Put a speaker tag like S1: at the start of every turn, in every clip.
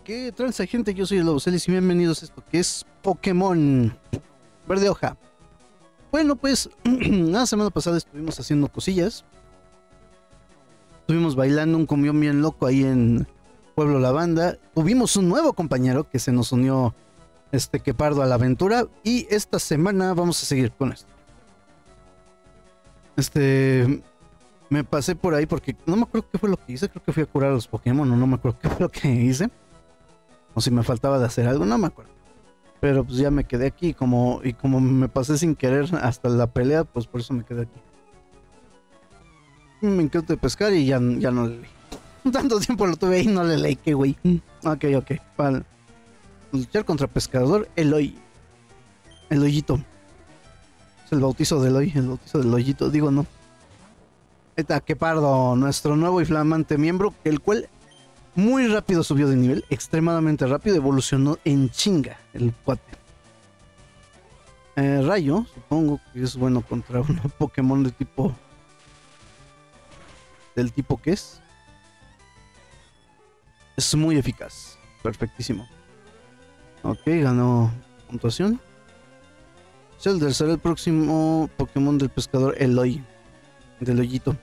S1: ¿Qué transa, gente? Yo soy el Lobo Celis y bienvenidos a esto que es Pokémon Verde Hoja. Bueno, pues la semana pasada estuvimos haciendo cosillas. Estuvimos bailando un cumbión bien loco ahí en Pueblo La Banda. Tuvimos un nuevo compañero que se nos unió, Quepardo, a la aventura. Y esta semana vamos a seguir con esto. Me pasé por ahí porque no me acuerdo qué fue lo que hice. Creo que fui a curar a los Pokémon o no me acuerdo qué fue lo que hice. O si me faltaba de hacer algo, no me acuerdo. Pero pues ya me quedé aquí y como me pasé sin querer hasta la pelea, pues por eso me quedé aquí. Me encanta pescar y ya no le leí. Tanto tiempo lo tuve ahí y no le leí, que güey. Ok. Para luchar contra pescador, Eloy. El hoyito. Es el bautizo de Eloy, el bautizo del hoyito, digo no. Eta Quepardo, nuestro nuevo y flamante miembro, el cual muy rápido subió de nivel, extremadamente rápido, evolucionó en chinga el cuate. Rayo, supongo que es bueno contra un Pokémon del tipo que es muy eficaz, perfectísimo. Ok, ganó puntuación. Shelder será el próximo Pokémon del pescador Eloy, del hoyito.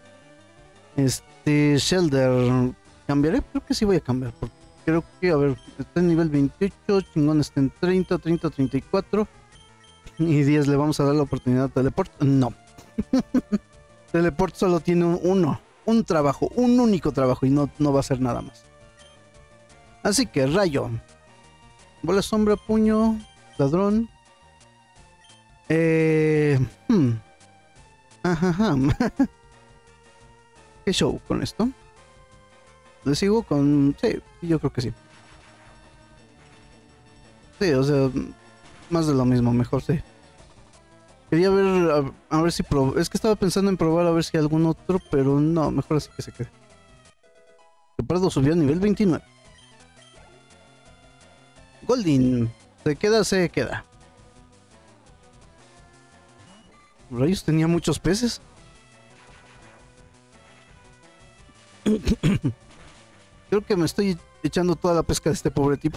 S1: Shelder, ¿cambiaré? Creo que sí voy a cambiar, porque creo que, a ver, está en nivel 28, chingón está en 30, 34 y 10. Le vamos a dar la oportunidad a Teleport. No. Teleport solo tiene un trabajo, un único trabajo, y no va a hacer nada más. Así que Rayo, bola sombra, puño, ladrón. Ajá. ¿Qué show con esto? ¿Le sigo con...? Sí, yo creo que sí. Sí, o sea, más de lo mismo, mejor sí. Quería ver, a ver si probo... Es que estaba pensando en probar a ver si algún otro, pero no, mejor así que se quede. Leopardo subió a nivel 29. Goldin, se queda. Rayos, tenía muchos peces. Creo que me estoy echando toda la pesca de este pobre tipo.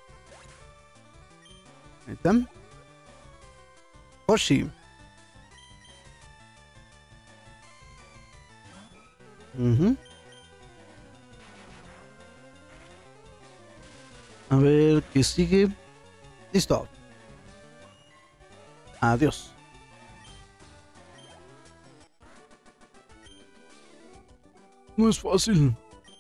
S1: Ahí está. Hoshi. A ver qué sigue. Listo. Adiós. No es fácil.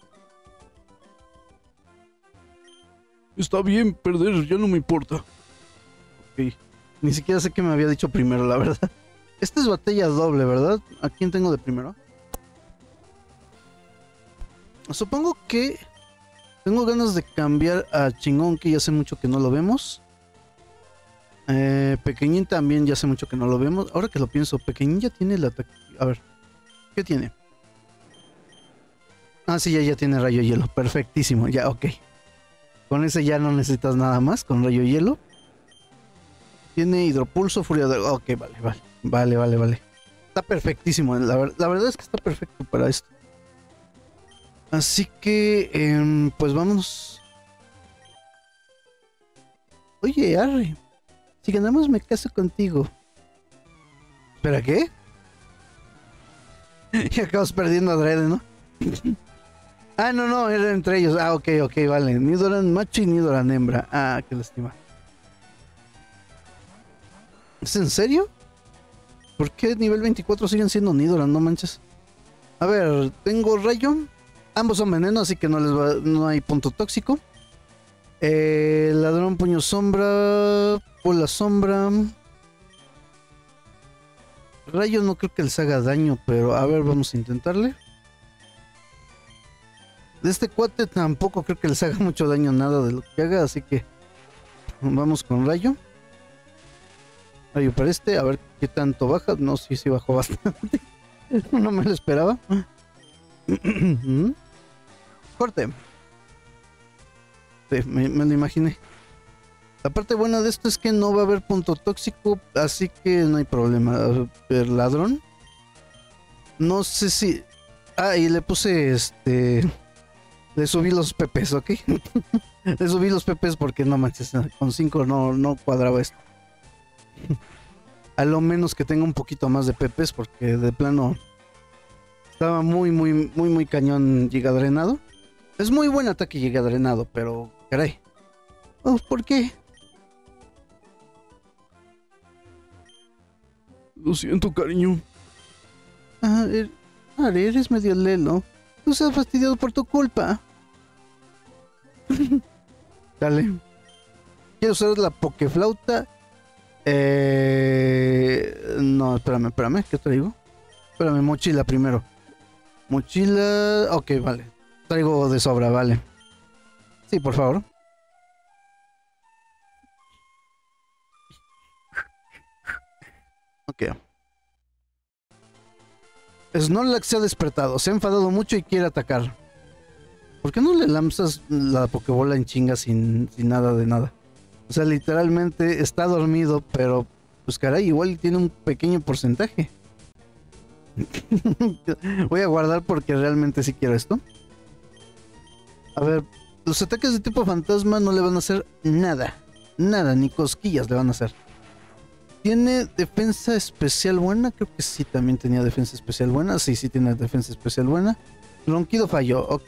S1: Está bien, perder ya no me importa. Ok. Ni siquiera sé qué me había dicho primero, la verdad. Esta es batalla doble, ¿verdad? ¿A quién tengo de primero? Supongo que tengo ganas de cambiar a Chingón, que ya hace mucho que no lo vemos. Pequeñín también ya hace mucho que no lo vemos. Ahora que lo pienso, Pequeñín ya tiene el ataque. A ver, ¿qué tiene? Ah, sí, ya tiene rayo hielo. Perfectísimo, ya, ok. Con ese ya no necesitas nada más, con rayo hielo. Tiene hidropulso, furia de... Ok, vale. Está perfectísimo, la verdad es que está perfecto para esto. Así que, pues vamos. Oye, Arre, si ganamos me caso contigo. ¿Espera qué? Y acabas perdiendo a Dredd, ¿no? Ah, no, era entre ellos. Ah, ok, vale. Nidoran macho y Nidoran hembra. Ah, qué lástima. ¿Es en serio? ¿Por qué nivel 24 siguen siendo Nidoran? No manches. A ver, tengo rayo. Ambos son veneno, así que no hay punto tóxico. Ladrón, puño sombra. Bola sombra. Rayo no creo que les haga daño, pero a ver, vamos a intentarle. De este cuate tampoco creo que les haga mucho daño nada de lo que haga, así que vamos con rayo. Rayo para a ver qué tanto baja. No, sí bajó bastante. No me lo esperaba. Corte. Sí, me lo imaginé. La parte buena de esto es que no va a haber punto tóxico, así que no hay problema. A ver, ladrón. No sé si... Ah, y le puse Le subí los pepes, ¿ok? Le subí los pepes porque no manches, con 5 no cuadraba esto. A lo menos que tenga un poquito más de pepes porque de plano estaba muy cañón Giga Drenado. Es muy buen ataque Giga Drenado, pero caray. Oh, ¿por qué? Lo siento, cariño. Ah, eres medio lelo. Tú estás fastidiado por tu culpa. Dale. Quiero usar la pokeflauta. No, espérame. ¿Qué traigo? Espérame, mochila primero. Mochila. Ok, vale. Traigo de sobra, vale. Sí, por favor. Ok. Snorlax se ha despertado. Se ha enfadado mucho y quiere atacar. ¿Por qué no le lanzas la pokebola en chinga sin nada de nada? O sea, literalmente está dormido, pero pues caray, igual tiene un pequeño porcentaje. Voy a guardar porque realmente sí quiero esto. A ver, los ataques de tipo fantasma no le van a hacer nada. Nada, ni cosquillas le van a hacer. ¿Tiene defensa especial buena? Creo que sí, también tenía defensa especial buena. Sí, tiene defensa especial buena. Ronquido falló, ok.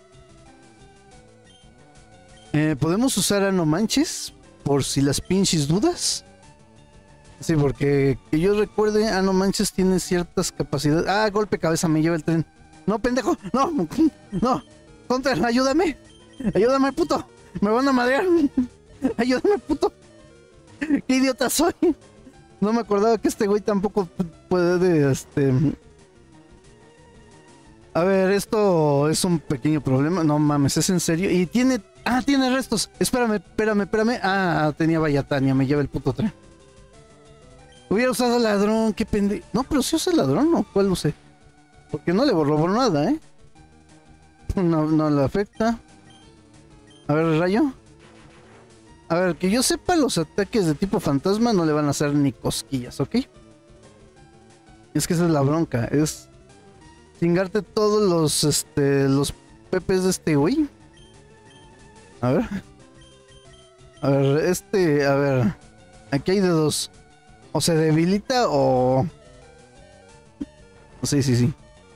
S1: ¿Podemos usar a No Manches? Por si las pinches dudas. Sí, porque que yo recuerde, a No Manches tiene ciertas capacidades. Ah, golpe cabeza, me lleva el tren. No, pendejo, no. Contra, ayúdame. Ayúdame, puto. Me van a madrear. Ayúdame, puto. Qué idiota soy. No me acordaba que este güey tampoco puede, A ver, esto es un pequeño problema. No mames, ¿es en serio? Y tiene... Ah, tiene restos. Espérame. Ah, tenía Bayatania, me lleva el puto tren. Hubiera usado ladrón, qué pendejo. No, pero si usa ladrón, ¿no? ¿Cuál usé? Porque no le robó nada, ¿eh? No le afecta. A ver, rayo. A ver, que yo sepa, los ataques de tipo fantasma no le van a hacer ni cosquillas, ¿ok? Es que esa es la bronca, es chingarte todos los pepes de este güey. A ver. A ver. Aquí hay de dos. O se debilita o... Sí.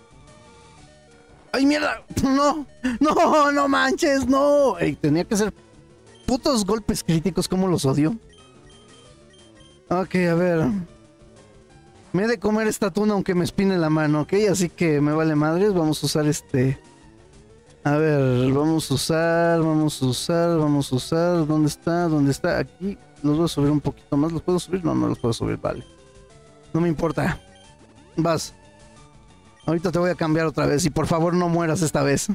S1: ¡Ay, mierda! ¡No manches! ¡No! Ey, tenía que ser putos golpes críticos, como los odio. Ok, a ver. Me he de comer esta tuna aunque me espine la mano, ¿ok? Así que me vale madres. Vamos a usar A ver, vamos a usar. ¿Dónde está? Aquí. Los voy a subir un poquito más. ¿Los puedo subir? No los puedo subir, vale. No me importa. Vas. Ahorita te voy a cambiar otra vez y por favor no mueras esta vez.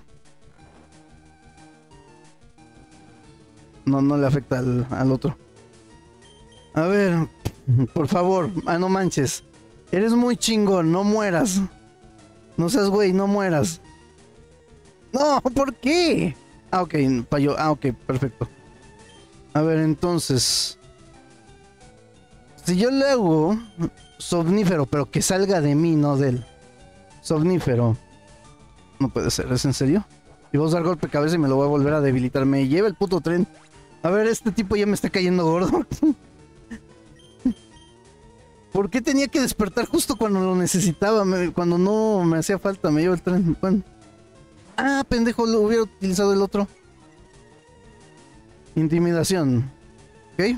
S1: No le afecta al otro. A ver, por favor, no manches. Eres muy chingón, no mueras. No seas güey, no mueras. No, ¿por qué? Ah, ok, falló. Ah, ok, perfecto. A ver, entonces... Si yo le hago somnífero, pero que salga de mí, no de él. Somnífero. No puede ser, ¿es en serio? Y voy a usar golpe de cabeza y me lo voy a volver a debilitar. Me lleva el puto tren. A ver, este tipo ya me está cayendo gordo. ¿Por qué tenía que despertar justo cuando lo necesitaba? Cuando no me hacía falta, me lleva el tren. Bueno. Ah, pendejo, lo hubiera utilizado el otro. Intimidación. Ok.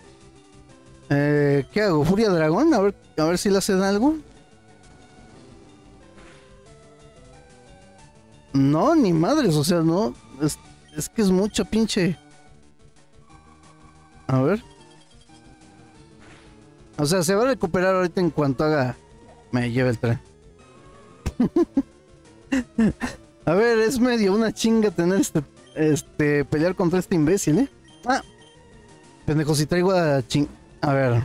S1: ¿Qué hago? ¿Furia dragón? A ver si le hacen algo. No, ni madres, o sea, no. Es que es mucho pinche. A ver. O sea, se va a recuperar ahorita en cuanto me lleve el tren. A ver, es medio una chinga tener pelear contra este imbécil, ¿eh? Ah, pendejo, si traigo a ver.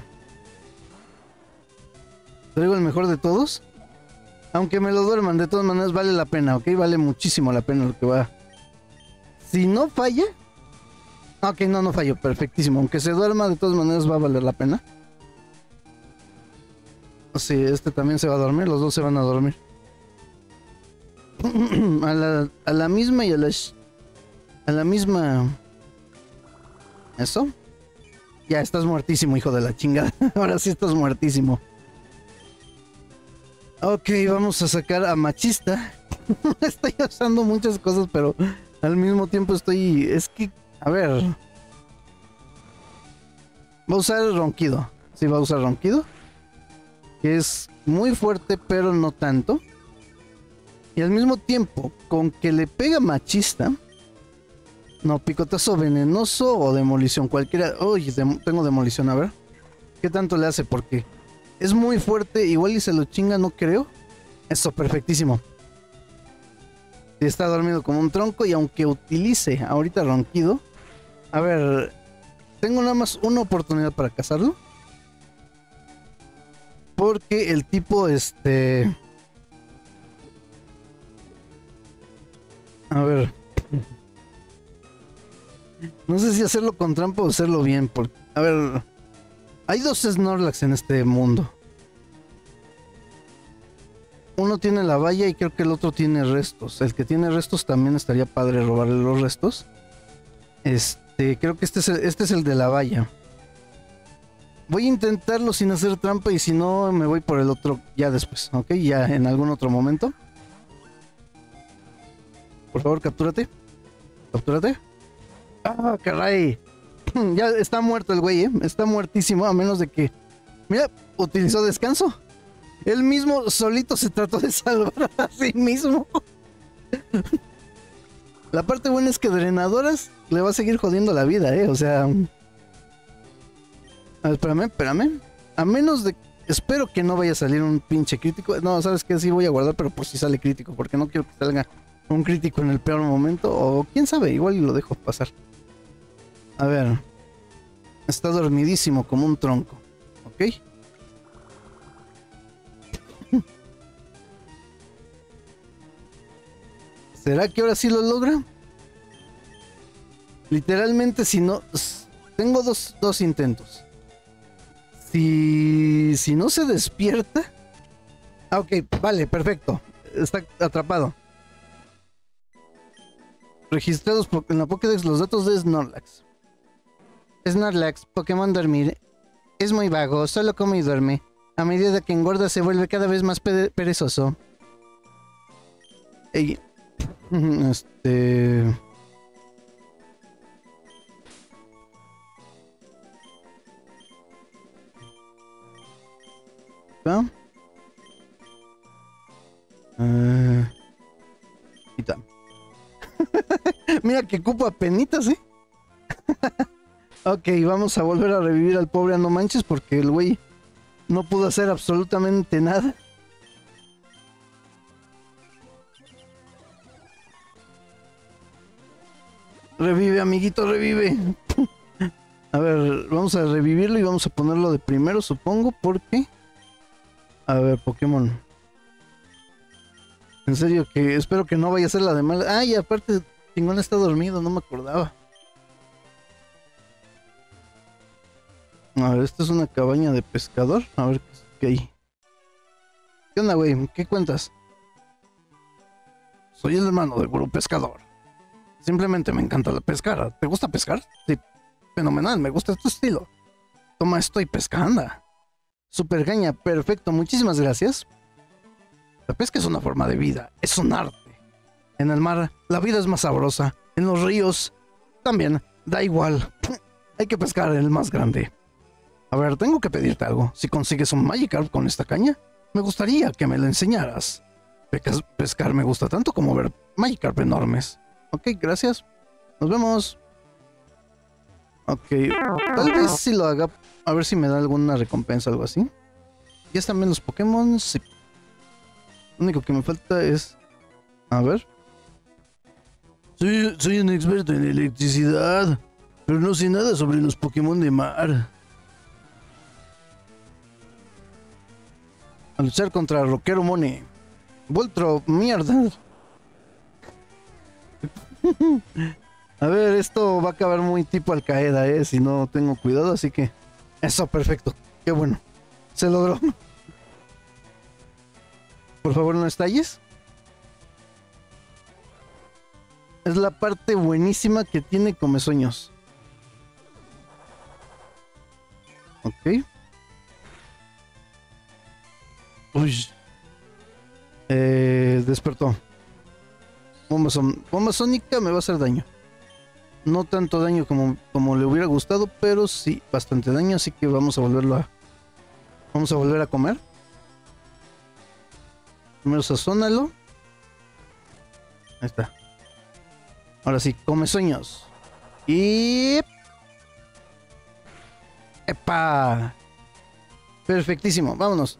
S1: ¿Traigo el mejor de todos? Aunque me lo duerman, de todas maneras vale la pena, ¿ok? Vale muchísimo la pena lo que va. Si no falla... Ok, no falló, perfectísimo. Aunque se duerma, de todas maneras va a valer la pena. Sí, este también se va a dormir, los dos se van a dormir. A la misma y a la a la misma... ¿Eso? Ya, estás muertísimo, hijo de la chingada. Ahora sí estás muertísimo. Ok, vamos a sacar a Machista. Estoy usando muchas cosas, pero al mismo tiempo estoy... Es que... A ver... Va a usar Ronquido. Sí, va a usar Ronquido. Que es muy fuerte, pero no tanto. Y al mismo tiempo, con que le pega Machista... No, picotazo venenoso o demolición, cualquiera. Uy, tengo demolición, a ver. ¿Qué tanto le hace? Porque es muy fuerte, igual y se lo chinga, no creo. Eso, perfectísimo. Está dormido como un tronco y aunque utilice ahorita Ronquido. A ver, tengo nada más una oportunidad para cazarlo. Porque el tipo, A ver... No sé si hacerlo con trampa o hacerlo bien, porque... A ver... Hay dos Snorlax en este mundo. Uno tiene la valla y creo que el otro tiene restos. El que tiene restos también estaría padre robarle los restos. Creo que este es el de la valla. Voy a intentarlo sin hacer trampa y si no me voy por el otro ya después, ¿ok? Ya en algún otro momento. Por favor, captúrate. Captúrate. ¡Ah, caray! Ya está muerto el güey, ¿eh? Está muertísimo, a menos de que... Mira, utilizó descanso. Él mismo solito se trató de salvar a sí mismo. La parte buena es que Drenadoras le va a seguir jodiendo la vida, ¿eh? O sea... A ver, espérame. A menos de... Espero que no vaya a salir un pinche crítico. No, ¿sabes qué? Sí voy a guardar, pero por si sale crítico. Porque no quiero que salga un crítico en el peor momento. O quién sabe, igual lo dejo pasar. A ver. Está dormidísimo como un tronco. ¿Ok? ¿Será que ahora sí lo logra? Literalmente si no... Tengo dos intentos. Si no se despierta... Ah, ok, vale, perfecto. Está atrapado. Registrados en la Pokédex los datos de Snorlax. Snorlax, Pokémon dormir. Es muy vago, solo come y duerme. A medida que engorda se vuelve cada vez más perezoso. Ey, ¿Ah? Quita. Mira que cupo apenitas, ¿eh? Ok, vamos a volver a revivir al pobre No Manches porque el güey no pudo hacer absolutamente nada. Revive, amiguito, revive. A ver, vamos a revivirlo y vamos a ponerlo de primero, supongo, porque... A ver, Pokémon. En serio, que espero que no vaya a ser la de mal. Ah, y aparte, Chingón está dormido, no me acordaba. A ver, esta es una cabaña de pescador. A ver qué hay. ¿Qué onda, güey? ¿Qué cuentas? Soy el hermano del gurú pescador. Simplemente me encanta la pescar. ¿Te gusta pescar? Sí, fenomenal, me gusta tu estilo. Toma, estoy pescando. Super gaña, perfecto, muchísimas gracias. La pesca es una forma de vida, es un arte. En el mar, la vida es más sabrosa. En los ríos, también, da igual. Hay que pescar el más grande. A ver, tengo que pedirte algo. Si consigues un Magikarp con esta caña, me gustaría que me lo enseñaras. Pescar me gusta tanto como ver Magikarp enormes. Ok, gracias. Nos vemos. Ok, tal vez si lo haga, a ver si me da alguna recompensa o algo así. Ya están bien los Pokémon. Sí. Lo único que me falta es... A ver. Soy un experto en electricidad, pero no sé nada sobre los Pokémon de mar. A luchar contra Rockero Mone. Voltro, mierda. A ver, esto va a acabar muy tipo Al-Qaeda, si no tengo cuidado, así que... Eso, perfecto. Qué bueno. Se logró. Por favor, no estalles. Es la parte buenísima que tiene Come Sueños. Ok. Uy. Despertó. Bomba sónica me va a hacer daño. No tanto daño como le hubiera gustado, pero sí bastante daño, así que vamos a vamos a volver a comer. Primero sazónalo. Ahí está. Ahora sí, Come Sueños. Y... ¡epa! Perfectísimo, vámonos.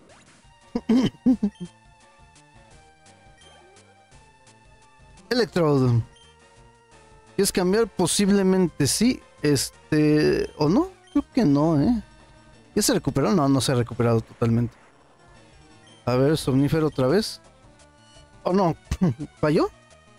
S1: Electrode. ¿Quieres cambiar? Posiblemente sí. ¿O no? Creo que no, ¿eh? ¿Ya se recuperó? No, no se ha recuperado totalmente. A ver, somnífero otra vez. ¿Oh, no? ¿Falló?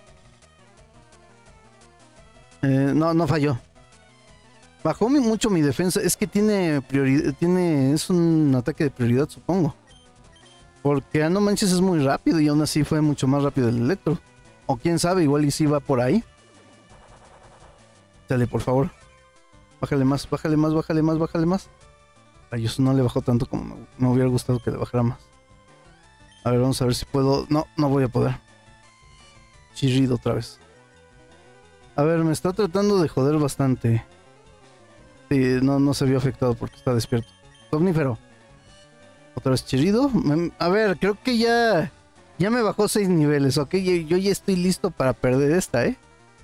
S1: No, no falló. Bajó mucho mi defensa. Es que tiene prioridad. Es un ataque de prioridad, supongo. Porque no manches, es muy rápido y aún así fue mucho más rápido el Electro. O quién sabe, igual y si va por ahí. Dale, por favor. Bájale más, bájale más, bájale más, bájale más. Rayos, no le bajó tanto como me hubiera gustado que le bajara más. A ver, vamos a ver si puedo. No, no voy a poder. Chirrido otra vez. A ver, me está tratando de joder bastante. Sí, no se vio afectado porque está despierto. Somnífero. Otra vez chirrido. A ver, creo que ya me bajó 6 niveles, ok. Yo ya estoy listo para perder esta, ¿eh?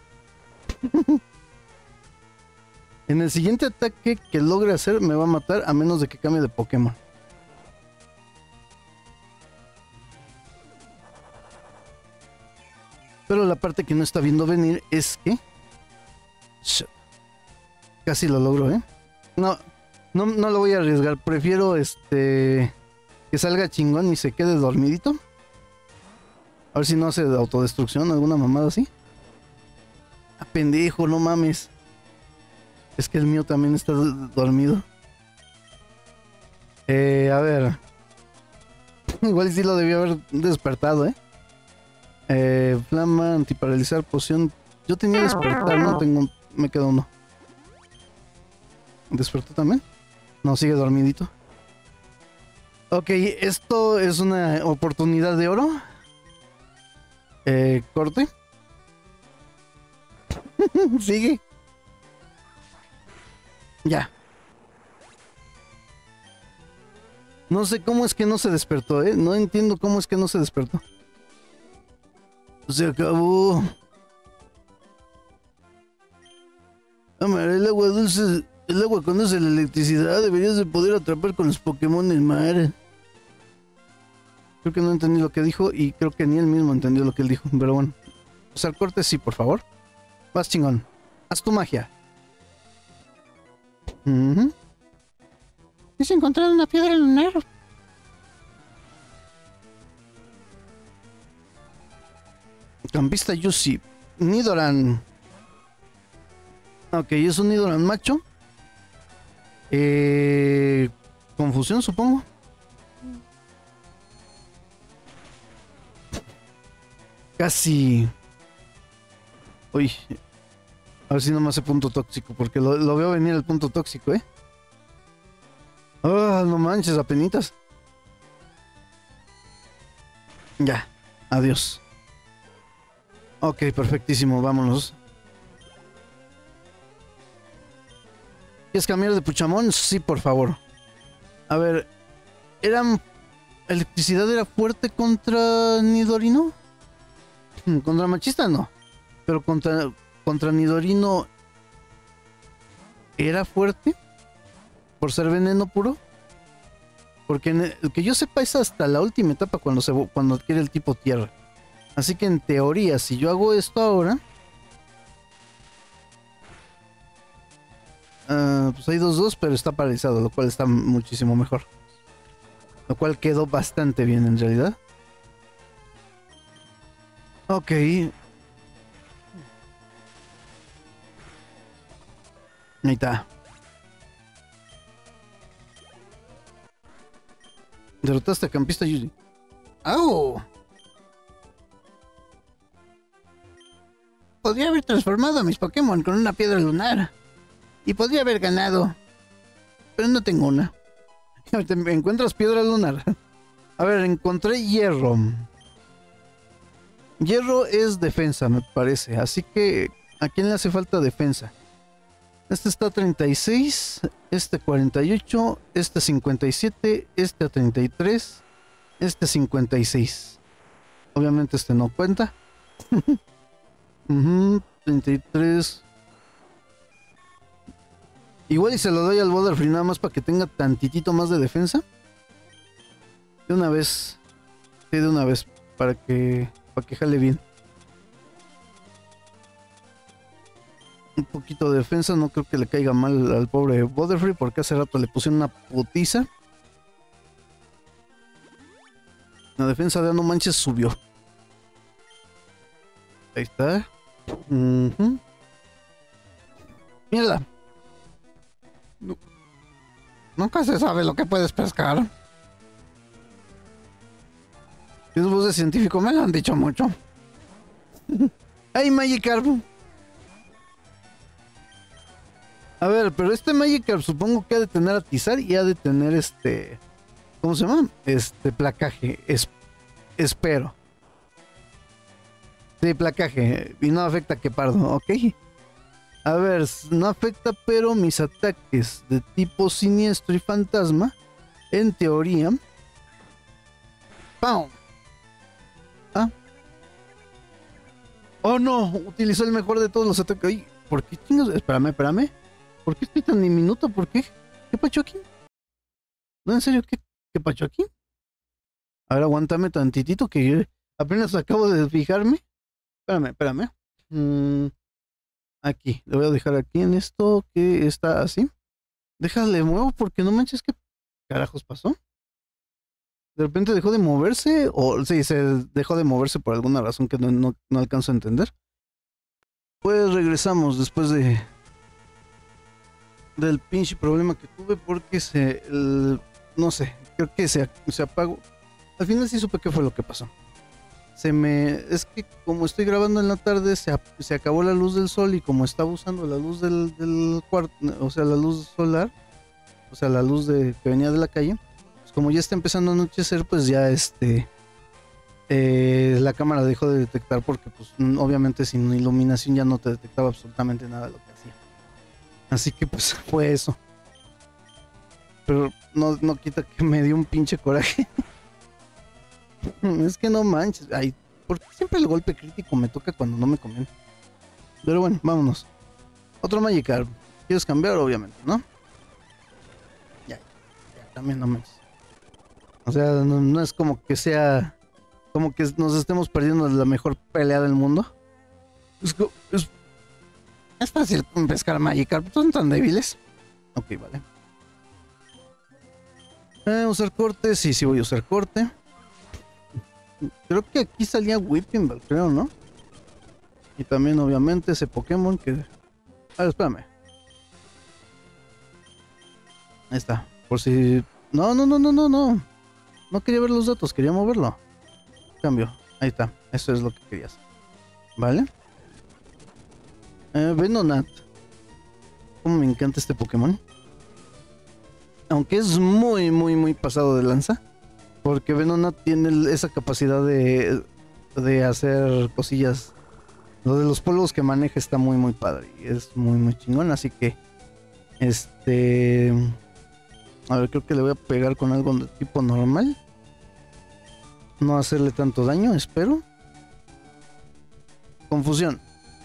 S1: En el siguiente ataque que logre hacer me va a matar a menos de que cambie de Pokémon. Pero la parte que no está viendo venir es que... casi lo logro, ¿eh? No lo voy a arriesgar. Prefiero que salga chingón y se quede dormidito. A ver si no hace de autodestrucción, alguna mamada así. Ah, pendejo, no mames. Es que el mío también está dormido. A ver. Igual sí lo debió haber despertado, ¿eh? Flama, antiparalizar, poción. Yo tenía despertar, no tengo. Me queda uno. ¿Despertó también? No, sigue dormidito. Ok, esto es una oportunidad de oro. Corte. Sigue. Ya. No sé cómo es que no se despertó, ¿eh? No entiendo cómo es que no se despertó. Se acabó. Amar, el agua dulce, el agua conduce la electricidad. Deberías de poder atrapar con los Pokémon del mar. Creo que no entendí lo que dijo y creo que ni él mismo entendió lo que él dijo. Pero bueno. Usar corte, sí, por favor. Vas chingón. Haz tu magia. Es encontrar una piedra lunar. Campista Yusi. Nidoran. Ok, es un Nidoran macho. Confusión, supongo. Casi. Uy. A ver si no me hace punto tóxico, porque lo veo venir el punto tóxico, ¿eh? Ah, no manches, apenitas. Ya, adiós. Ok, perfectísimo, vámonos. ¿Quieres cambiar de Puchamón? Sí, por favor. A ver, ¿electricidad era fuerte contra Nidorino? Contra Machista no. Pero contra Nidorino ¿era fuerte? ¿Por ser veneno puro? Porque el que yo sepa es hasta la última etapa cuando adquiere el tipo tierra. Así que en teoría, si yo hago esto ahora... pues hay 2-2, pero está paralizado, lo cual está muchísimo mejor. Lo cual quedó bastante bien en realidad. Ok. Ahí está. Derrotaste a Campista Yuji. ¡Au! podría haber transformado a mis Pokémon con una piedra lunar. Y podría haber ganado. Pero no tengo una. ¿Encuentras piedra lunar? A ver, encontré hierro. Hierro es defensa, me parece. Así que, ¿a quién le hace falta defensa? Este está a 36, este 48, este 57, este a 33, este 56. Obviamente este no cuenta. 33. Igual y se lo doy al Butterfree nada más para que tenga tantitito más de defensa. De una vez. Sí, de una vez. Para que jale bien. Un poquito de defensa. No creo que le caiga mal al pobre Butterfree. Porque hace rato le pusieron una putiza. La defensa de No Manches subió. Ahí está. Mírala. No. Nunca se sabe lo que puedes pescar. Es voz de científico, me lo han dicho mucho. ¡Ay, Magikarp! A ver, pero este Magikarp supongo que ha de tener atizar y ha de tener ¿cómo se llama? Placaje. Espero. Sí, placaje. Y no afecta que pardo, ¿ok? A ver, no afecta, pero mis ataques de tipo siniestro y fantasma, en teoría... ¡Pam! ¿Ah? ¡Oh, no! Utilizó el mejor de todos los ataques. Ay, ¿por qué chingados? Espérame. ¿Por qué estoy tan diminuto? ¿Por qué? ¿Qué pacho aquí? No, en serio, ¿qué pacho aquí? A ver, aguántame tantitito que apenas acabo de fijarme. Espérame. Aquí, le voy a dejar aquí en esto que está así. Déjale muevo porque no manches, ¿qué carajos pasó? De repente dejó de moverse o sí, se dejó de moverse por alguna razón que no alcanzo a entender. Pues regresamos después del pinche problema que tuve porque no sé, creo que se apagó. Al final sí supe qué fue lo que pasó. Es que como estoy grabando en la tarde se acabó la luz del sol y como estaba usando la luz del cuarto, o sea, la luz solar, o sea, la luz que venía de la calle, pues como ya está empezando a anochecer, pues ya la cámara dejó de detectar porque pues obviamente sin iluminación ya no te detectaba absolutamente nada de lo que hacía. Así que pues fue eso. Pero no quita que me dio un pinche coraje. Es que no manches. Ay, ¿por qué siempre el golpe crítico me toca cuando no me conviene? Pero bueno, vámonos. Otro Magikarp. ¿Quieres cambiar? Obviamente, ¿no? Ya, también no manches. O sea, no es como que sea... Como que nos estemos perdiendo la mejor pelea del mundo. Es fácil pescar Magikarp. ¿Son tan débiles? Ok, vale. ¿Usar corte? Sí, voy a usar corte. Creo que aquí salía Whipping Ball, creo, ¿no? Y también, obviamente, ese Pokémon que... A ver, espérame. Ahí está. Por si... No. No quería ver los datos, quería moverlo. Cambio. Ahí está. Eso es lo que querías. ¿Vale? Venonat. Como me encanta este Pokémon. Aunque es muy pasado de lanza. Porque Venonat tiene esa capacidad de hacer cosillas. Lo de los polvos que maneja está muy padre. Y es muy chingón. Así que... A ver, creo que le voy a pegar con algo de tipo normal. No hacerle tanto daño, espero. Confusión.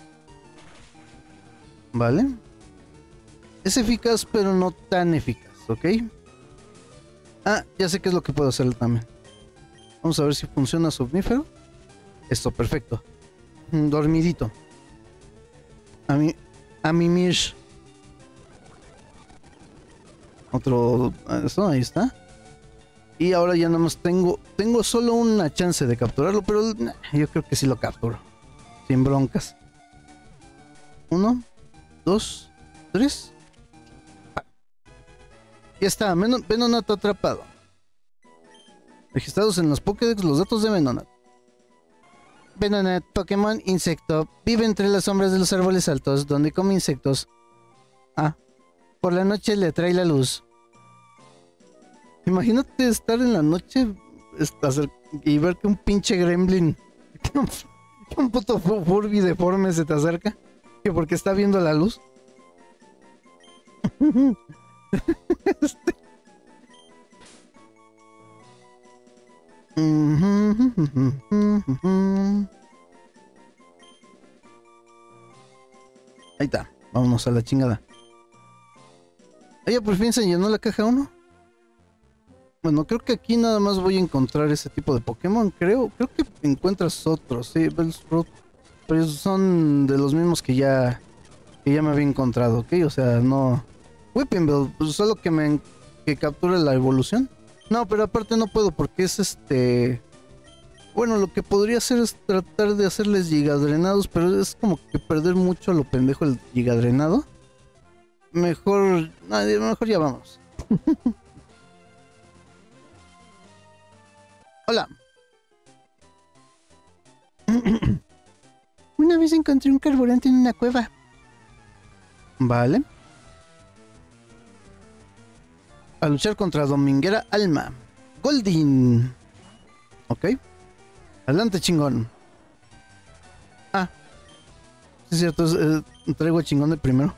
S1: Vale. Es eficaz, pero no tan eficaz, ¿ok? Ah, ya sé qué es lo que puedo hacerle también. Vamos a ver si funciona Somnífero. Esto, perfecto. Dormidito. A mi Mish. Otro... Eso, ahí está. Y ahora ya nada más tengo solo una chance de capturarlo, pero yo creo que sí lo capturo. Sin broncas. 1, 2, 3. Ya está, Venonat atrapado. Registrados en los Pokédex los datos de Venonat. Venonat, Pokémon insecto. Vive entre las sombras de los árboles altos, donde come insectos. Ah, por la noche le atrae la luz. Imagínate estar en la noche y ver que un pinche gremlin, un puto Furby deforme se te acerca. Que porque está viendo la luz. Este. Ahí está. Vámonos a la chingada. Ella por fin se llenó la caja 1. Bueno, creo que aquí nada más voy a encontrar ese tipo de Pokémon. Creo que encuentras otros. Sí, Bellsprout. Pero son de los mismos que ya me había encontrado, ¿ok? O sea, no... Whipping pues solo que capture la evolución. No, pero aparte no puedo porque es Bueno, lo que podría hacer es tratar de hacerles gigadrenados, pero es como que perder mucho a lo pendejo el gigadrenado. Mejor ya vamos. Hola. Una vez encontré un carburante en una cueva. Vale. A luchar contra Dominguera Alma. Goldin. Ok. Adelante, chingón. Ah. Sí, es cierto. Traigo el chingón de primero.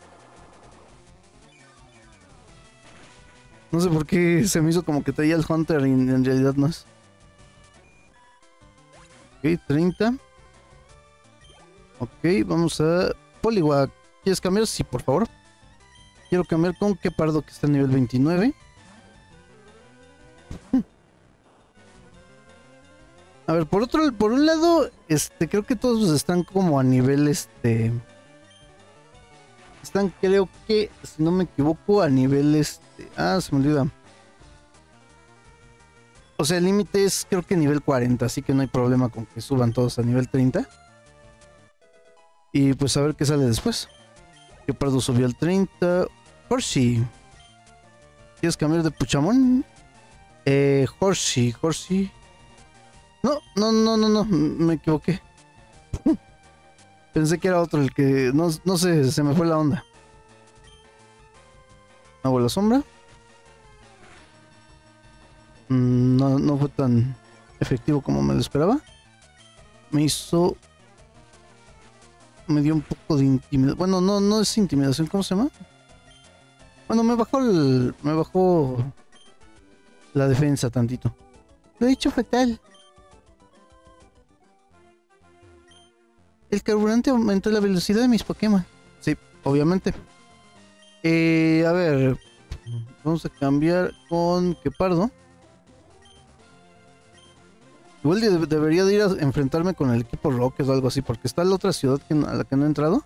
S1: No sé por qué se me hizo como que traía el Hunter y en realidad no es. Ok, 30. Ok, vamos a... Poliwag. ¿Quieres cambiar? Sí, por favor. Quiero cambiar con Quepardo, que está en nivel 29. A ver, por un lado, creo que todos están como a nivel, están, creo que, si no me equivoco, a nivel, ah, se me olvida. O sea, el límite es, creo que nivel 40, así que no hay problema con que suban todos a nivel 30. Y pues a ver qué sale después. Quepardo subió al 30. Horsey. ¿Quieres cambiar de Puchamón? Horsey. No, me equivoqué. Pensé que era otro el que... No sé, se me fue la onda. Hago la sombra. No fue tan efectivo como me lo esperaba. Me dio un poco de intimidación. Bueno, no es intimidación, ¿cómo se llama? Bueno, me bajó la defensa tantito. Lo he hecho fatal. El carburante aumentó la velocidad de mis Pokémon. Sí, obviamente. A ver. Vamos a cambiar con Quepardo. Igual debería de ir a enfrentarme con el equipo Rocket o algo así, porque está la otra ciudad a la que no he entrado.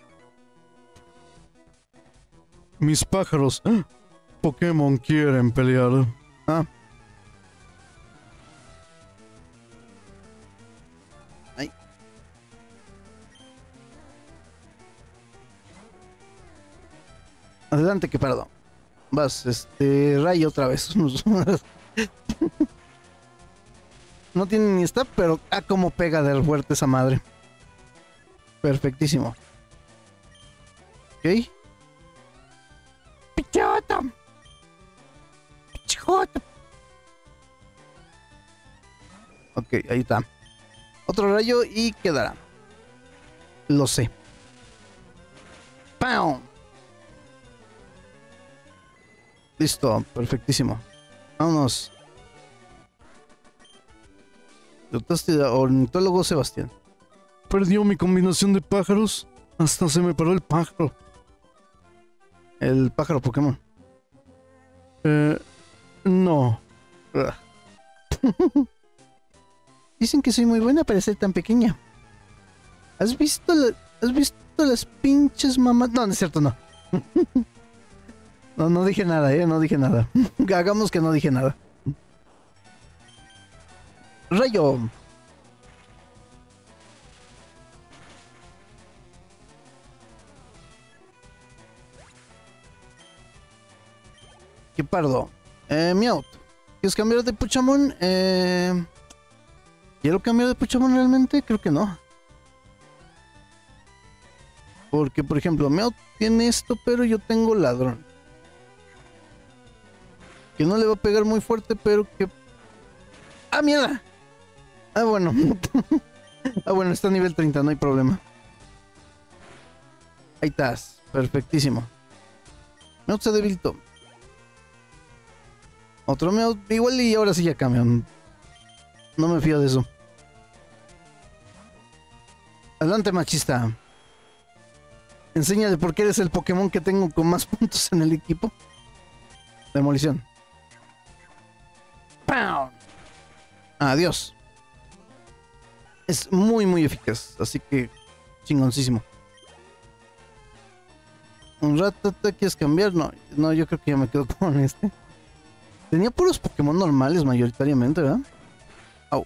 S1: Mis pájaros. Pokémon quieren pelear. Ah. Ay. Adelante, Quepardo. Vas, Rayo otra vez. No tiene ni stop, pero como pega del fuerte esa madre. Perfectísimo. Ok. Pichota. Ok, ahí está. Otro rayo y quedará. Lo sé. ¡Pam! Listo, perfectísimo. Vámonos. Ornitólogo Sebastián. Perdió mi combinación de pájaros. Hasta se me paró el pájaro. El pájaro Pokémon. No. Dicen que soy muy buena para ser tan pequeña. ¿Has visto las pinches mamás? No, no es cierto, no. No dije nada, no dije nada. Hagamos que no dije nada. Rayo. Quepardo. Meowth. ¿Quieres cambiar de Puchamón? ¿Quiero cambiar de Pokémon realmente? Creo que no. Porque, por ejemplo, Meowth tiene esto, pero yo tengo Ladrón. Que no le va a pegar muy fuerte, pero que... ¡Ah, mierda! Ah, bueno. Ah, bueno, está a nivel 30, no hay problema. Ahí estás. Perfectísimo. Meowth se debilitó. Otro Meowth. Igual y ahora sí ya cambian. No me fío de eso. Adelante, machista. Enséñale por qué eres el Pokémon que tengo con más puntos en el equipo. Demolición. ¡Pam! Adiós. Es muy, muy eficaz. Así que chingoncísimo. Un rato te quieres cambiar. No, yo creo que ya me quedo con este. Tenía puros Pokémon normales mayoritariamente, ¿verdad? Au.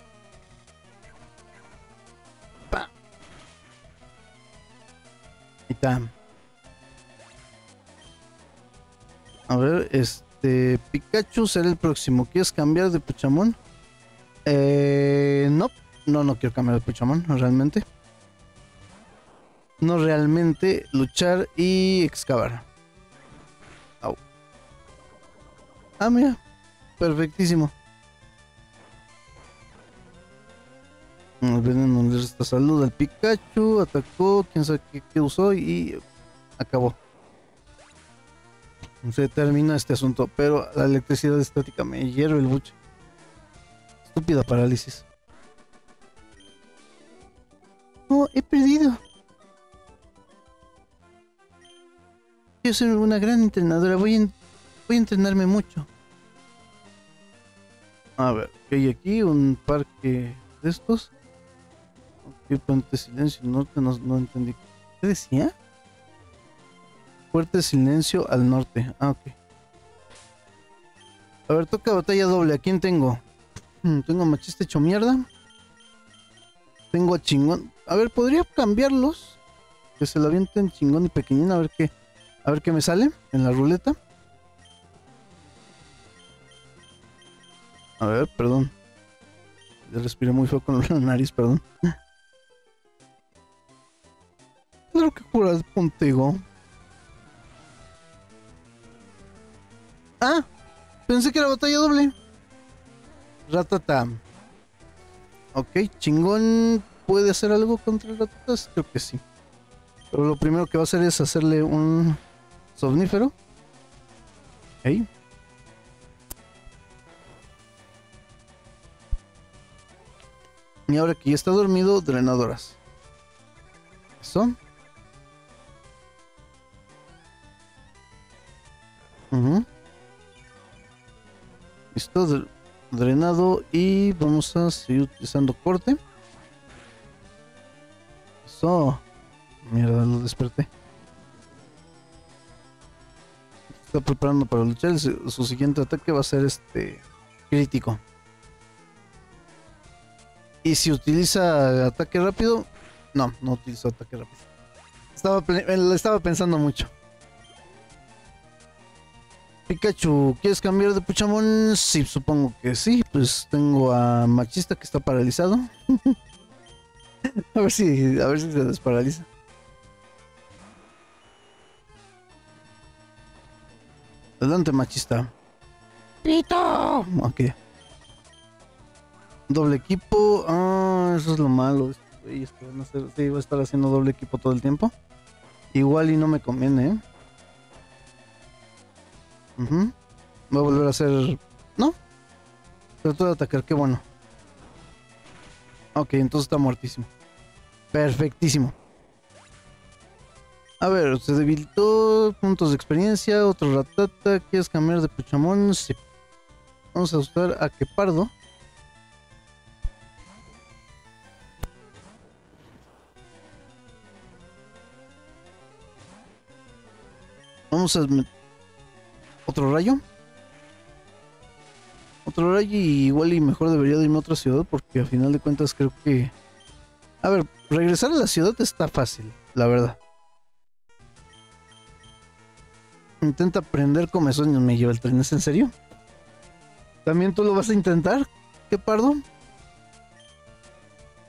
S1: ¡Pam! Ahí está. A ver, Pikachu será el próximo. ¿Quieres cambiar de Pokémon? No quiero cambiar de Pokémon, no realmente. No realmente luchar y excavar. Au. Ah, mira, perfectísimo. El veneno le resta salud al Pikachu, atacó, quién sabe qué usó y acabó. Se termina este asunto, pero la electricidad estática me hierve el buche. Estúpida parálisis. Oh, he perdido. Yo soy una gran entrenadora, voy a entrenarme mucho. A ver, ¿qué hay aquí? Un parque de estos. Ok, puente silencio norte, no entendí. ¿Qué decía? Fuerte silencio al norte. Ah, ok. A ver, toca batalla doble. ¿A quién tengo? Tengo a machista hecho mierda. Tengo a chingón. A ver, podría cambiarlos. Que se lo avienten chingón y pequeñín. A ver qué me sale en la ruleta. A ver, perdón. Ya respiré muy feo con la nariz, perdón. Claro que juras contigo. Ah, pensé que era batalla doble. Ratata. Ok, chingón. ¿Puede hacer algo contra ratatas? Creo que sí. Pero lo primero que va a hacer es hacerle un somnífero. Ok. Y ahora que ya está dormido, drenadoras. Eso. Listo, drenado y vamos a seguir utilizando corte. Eso. Mierda, lo desperté. Está preparando para luchar. Su siguiente ataque va a ser crítico. Y si utiliza ataque rápido, no utiliza ataque rápido. Lo estaba pensando mucho. Pikachu, ¿quieres cambiar de Pokémon? Sí, supongo que sí. Pues tengo a Machista que está paralizado. a ver si se desparaliza. Adelante, Machista. ¡Pito! Ok. Doble equipo. Ah, eso es lo malo. Sí, va a estar haciendo doble equipo todo el tiempo. Igual y no me conviene, ¿eh? Voy a volver a hacer... ¿No? Trato de atacar, qué bueno. Ok, entonces está muertísimo. Perfectísimo. A ver, se debilitó. Puntos de experiencia. Otro ratata. ¿Quieres cambiar de Pokémon? Sí. Vamos a usar a Quepardo. Vamos a... Otro rayo. Otro rayo y igual y mejor debería de irme a otra ciudad porque a final de cuentas creo que... A ver, regresar a la ciudad está fácil, la verdad. Intenta aprender comezones, me lleva el tren, ¿es en serio? ¿También tú lo vas a intentar? ¿Qué pardo?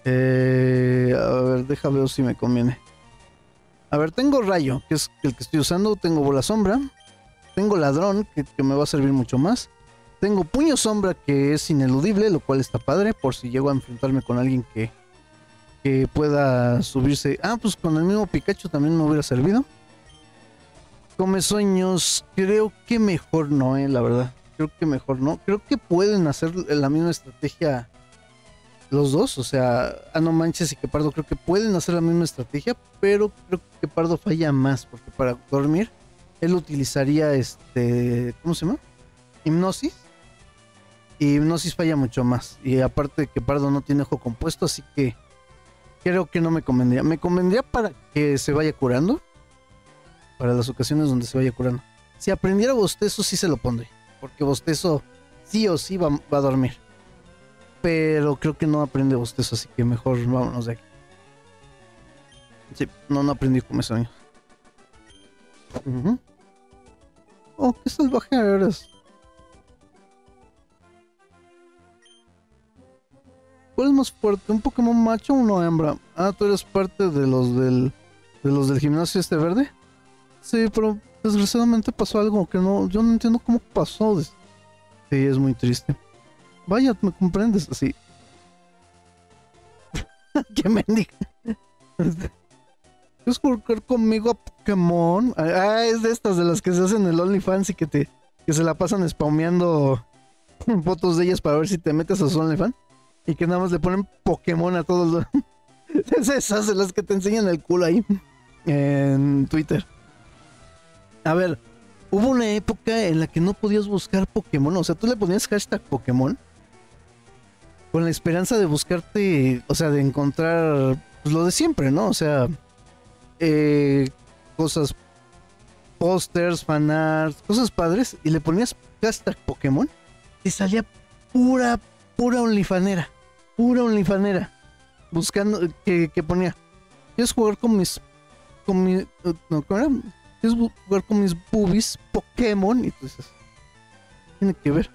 S1: A ver, déjame ver si me conviene. A ver, tengo rayo, que es el que estoy usando. Tengo bola sombra. Tengo ladrón, que me va a servir mucho más. Tengo puño sombra, que es ineludible, lo cual está padre, por si llego a enfrentarme con alguien que pueda subirse. Ah, pues con el mismo Pikachu también me hubiera servido. Come sueños, creo que mejor no, la verdad. Creo que mejor no. Creo que pueden hacer la misma estrategia los dos. O sea, no manches y Quepardo creo que pueden hacer la misma estrategia, pero creo que Quepardo falla más, porque para dormir él utilizaría ¿cómo se llama? Hipnosis. Y Hipnosis falla mucho más. Y aparte Quepardo no tiene ojo compuesto, así que creo que no me convendría. Me convendría para que se vaya curando. Para las ocasiones donde se vaya curando. Si aprendiera bostezo, sí se lo pondré. Porque bostezo sí o sí va a dormir. Pero creo que no aprende bostezo, así que mejor vámonos de aquí. Sí, no aprendí con mis años. Oh, qué salvaje eres. ¿Cuál es más fuerte? ¿Un Pokémon macho o una hembra? Ah, tú eres parte de los del gimnasio verde. Sí, pero desgraciadamente pasó algo que no, yo no entiendo cómo pasó. Sí, es muy triste. Vaya, me comprendes, así. ¿Qué mendiga? ¿Quieres jugar conmigo a Pokémon? Ah, es de estas de las que se hacen en el OnlyFans y que se la pasan spameando fotos de ellas para ver si te metes a su OnlyFans. Y que nada más le ponen Pokémon a todos los... Es esas de las que te enseñan el culo ahí en Twitter. A ver, hubo una época en la que no podías buscar Pokémon. O sea, tú le ponías hashtag Pokémon con la esperanza de buscarte, o sea, de encontrar pues, lo de siempre, ¿no? O sea, cosas, pósters, fanarts, cosas padres. Y le ponías hashtag Pokémon y salía pura onlyfanera. Pura onlyfanera. Buscando, que ponía, ¿quieres jugar con mis... no, ¿cómo era? ¿Quieres jugar con mis boobies Pokémon? Y tú dices, tiene que ver.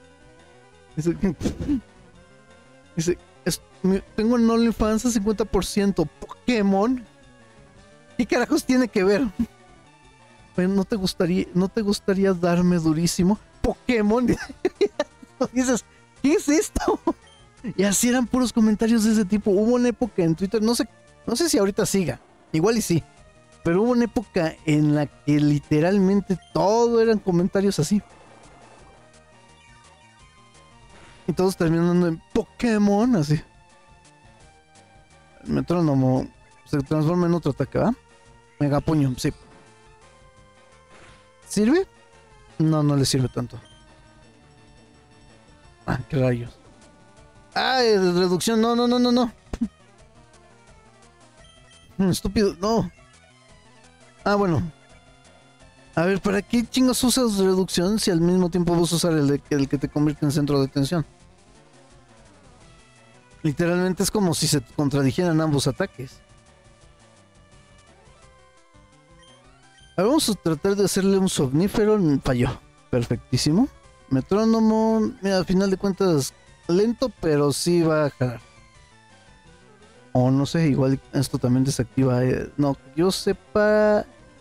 S1: Dice, tengo en OnlyFans a 50% Pokémon. ¿Qué carajos tiene que ver? Bueno, ¿no te gustaría darme durísimo? Pokémon. Dices, ¿qué es esto? Y así eran puros comentarios de ese tipo. Hubo una época en Twitter, no sé si ahorita siga, igual y sí, pero hubo una época en la que literalmente todo eran comentarios así. Y todos terminando en Pokémon, así. El metrónomo se transforma en otro ataque, ¿va? Megapuño, sí. ¿Sirve? No le sirve tanto. Ah, qué rayos. Ah, reducción, no. Estúpido, no. Ah, bueno. A ver, ¿para qué chingos usas reducción si al mismo tiempo vas a usar el que te convierte en centro de tensión? Literalmente es como si se contradijeran ambos ataques. A ver, vamos a tratar de hacerle un somnífero. Falló. Perfectísimo. Metrónomo, mira, al final de cuentas, lento, pero sí va a jalar. O no sé, igual esto también desactiva. No, que yo sepa.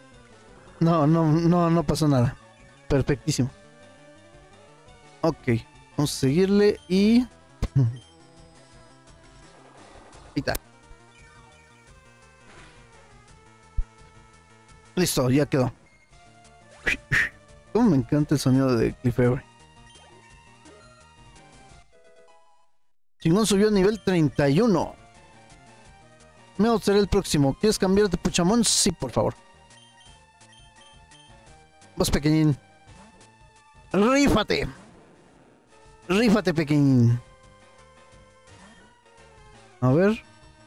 S1: No pasó nada. Perfectísimo. Ok, vamos a seguirle y... Ahí está. Listo, ya quedó. Cómo me encanta el sonido de Clefairy. Chingón subió a nivel 31. Me será el próximo. ¿Quieres cambiar de Puchamón? Sí, por favor. Vos, pequeñín. Rífate. Rífate, pequeñín. A ver.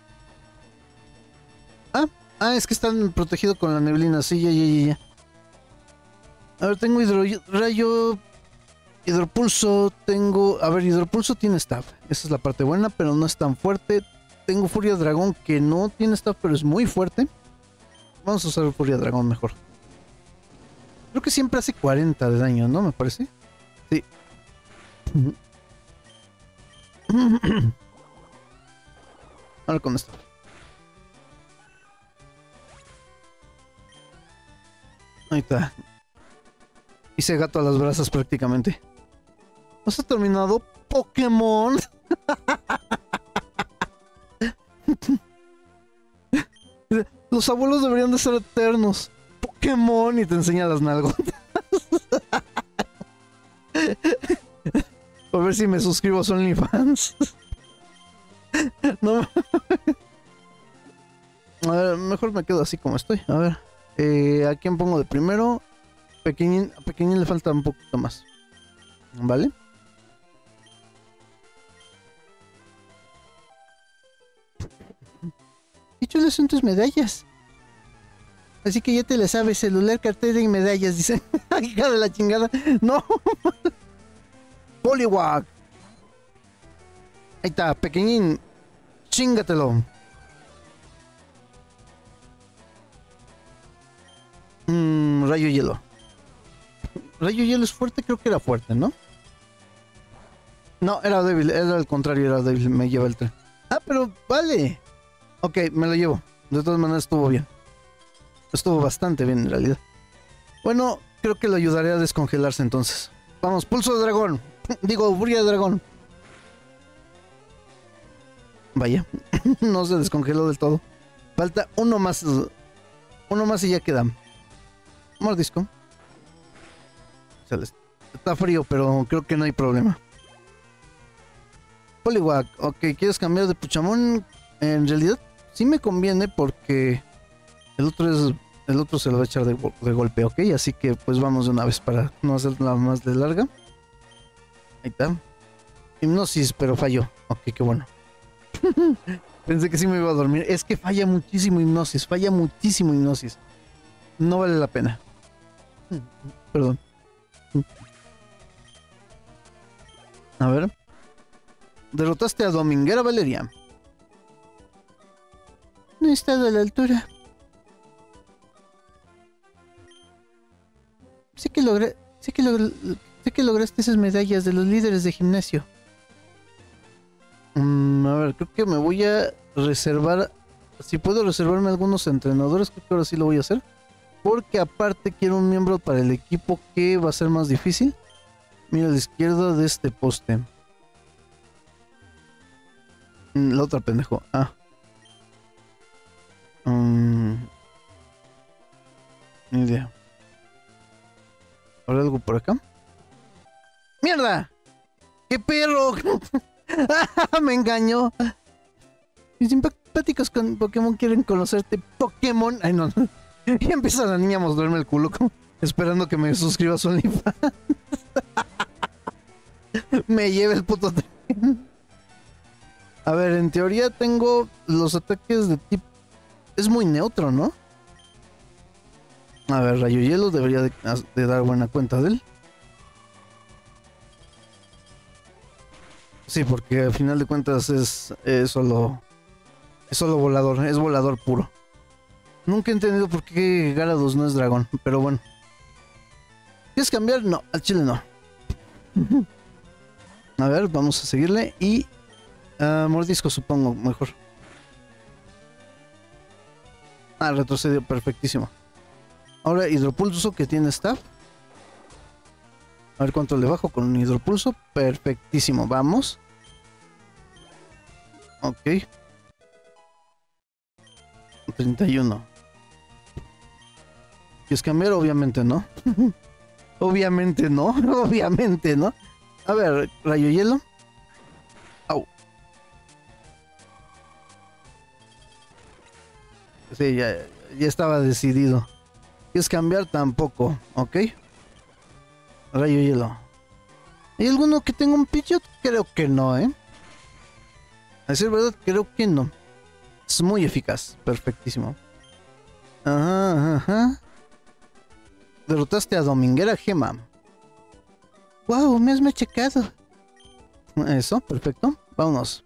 S1: Es que están protegidos con la neblina. Sí, ya. A ver, tengo rayo, hidropulso, tengo... A ver, hidropulso tiene staff. Esa es la parte buena, pero no es tan fuerte. Tengo furia dragón que no tiene staff, pero es muy fuerte. Vamos a usar furia dragón mejor. Creo que siempre hace 40 de daño, ¿no? Me parece. Sí. Ahora con esto. Ahí está. Hice gato a las brasas prácticamente. ¿No se ha terminado Pokémon? Los abuelos deberían de ser eternos. Pokémon y te enseña las nalgotas. A ver si me suscribo a su OnlyFans. No. A ver, mejor me quedo así como estoy. A ver. ¿A quién pongo de primero? Pequeñín, a Pequeñín le falta un poquito más. ¿Vale? Qué chulas son tus medallas. Así que ya te la sabes, celular, cartera y medallas, dicen. Hija de la chingada. No. Poliwag. Ahí está, Pequeñín. Chingatelo. Rayo hielo. Rayo hielo es fuerte, creo que era fuerte, ¿no? No, era débil, era al contrario, era débil, me lleva el tren. Ah, pero vale. Ok, me lo llevo. De todas maneras estuvo bien. Estuvo bastante bien en realidad. Bueno, creo que lo ayudaré a descongelarse entonces. Vamos, pulso de dragón. Digo, furia de dragón. Vaya, no se descongeló del todo. Falta uno más. Uno más y ya queda. Mordisco. Está frío, pero creo que no hay problema. Poliwag, ok, ¿quieres cambiar de Puchamón? En realidad sí me conviene porque el otro se lo va a echar de golpe, ok, así que pues vamos de una vez para no hacer nada más de larga. Ahí está. Hipnosis, pero falló. Ok, qué bueno. Pensé que sí me iba a dormir. Es que falla muchísimo hipnosis, no vale la pena. Perdón. A ver. Derrotaste a Dominguera Valeria. No he estado a la altura. Sé que lograste esas medallas de los líderes de gimnasio. A ver, creo que me voy a reservar. Si puedo reservarme algunos entrenadores, creo que ahora sí lo voy a hacer. Porque aparte quiero un miembro para el equipo que va a ser más difícil. Mira a la izquierda de este poste. La otra pendejo. Ah. Ni idea. ¿Habrá algo por acá? ¡Mierda! ¡Qué perro! Me engañó. Mis simpáticos con Pokémon quieren conocerte. Pokémon. Ay, no. Y empieza la niña a mostrarme el culo esperando que me suscriba a su OnlyFans. Me lleve el puto tren. A ver, en teoría tengo los ataques de tipo... Es muy neutro, ¿no? A ver, Rayo Hielo debería de dar buena cuenta de él. Sí, porque al final de cuentas es solo volador, es volador puro. Nunca he entendido por qué Gyarados no es dragón, pero bueno. ¿Quieres cambiar? No, al chile no. A ver, vamos a seguirle y... mordisco supongo, mejor. Ah, retrocedió, perfectísimo. Ahora hidropulso que tiene staff. A ver cuánto le bajo con un hidropulso. Perfectísimo, vamos. Ok. 31. ¿Quieres cambiar? Obviamente no. Obviamente no. Obviamente no. A ver, rayo hielo. Au. Sí, ya estaba decidido. ¿Quieres cambiar? Tampoco. Ok. Rayo hielo. ¿Hay alguno que tenga un Pidgeot? Creo que no, ¿eh? A decir verdad, creo que no. Es muy eficaz. Perfectísimo. Ajá, ajá. Derrotaste a Dominguera Gema. Wow, me has machacado. Eso, perfecto. Vámonos.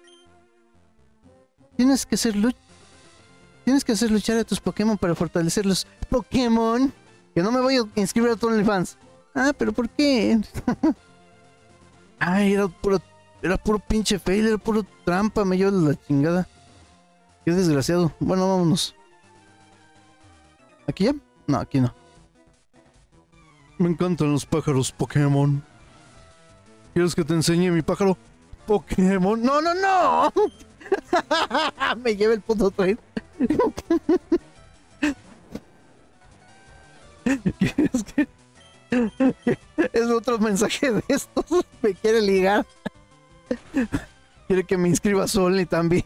S1: Tienes que hacer luchar a tus Pokémon para fortalecer los Pokémon. Que no me voy a inscribir a tu OnlyFans. Ah, pero ¿por qué? Ay, era puro pinche fail, era puro trampa, me llevo la chingada. Qué desgraciado. Bueno, vámonos. ¿Aquí ya? No, aquí no. Me encantan los pájaros Pokémon. ¿Quieres que te enseñe mi pájaro Pokémon? ¡No, no, no! Me lleva el puto tren. ¿Quieres que...? Es otro mensaje de estos. Me quiere ligar. Quiere que me inscriba a Soli también.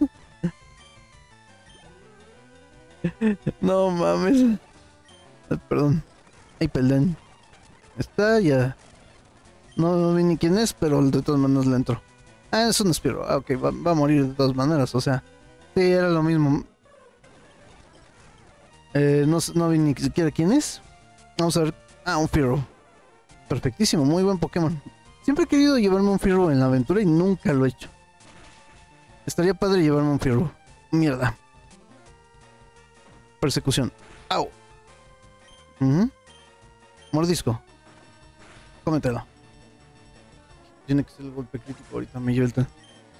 S1: No mames. Perdón. Ay, perdón. Está ya. No vi ni quién es, pero de todas maneras le entro. Ah, es un Spiro. Ah, ok, va a morir de todas maneras. O sea, sí, era lo mismo. No vi ni siquiera quién es. Vamos a ver. Ah, un Fearow. Perfectísimo, muy buen Pokémon. Siempre he querido llevarme un Fearow en la aventura y nunca lo he hecho. Estaría padre llevarme un Fearow. Mierda. Persecución. Au. Mordisco. Cómetelo. Tiene que ser el golpe crítico. Ahorita me lleva el tren.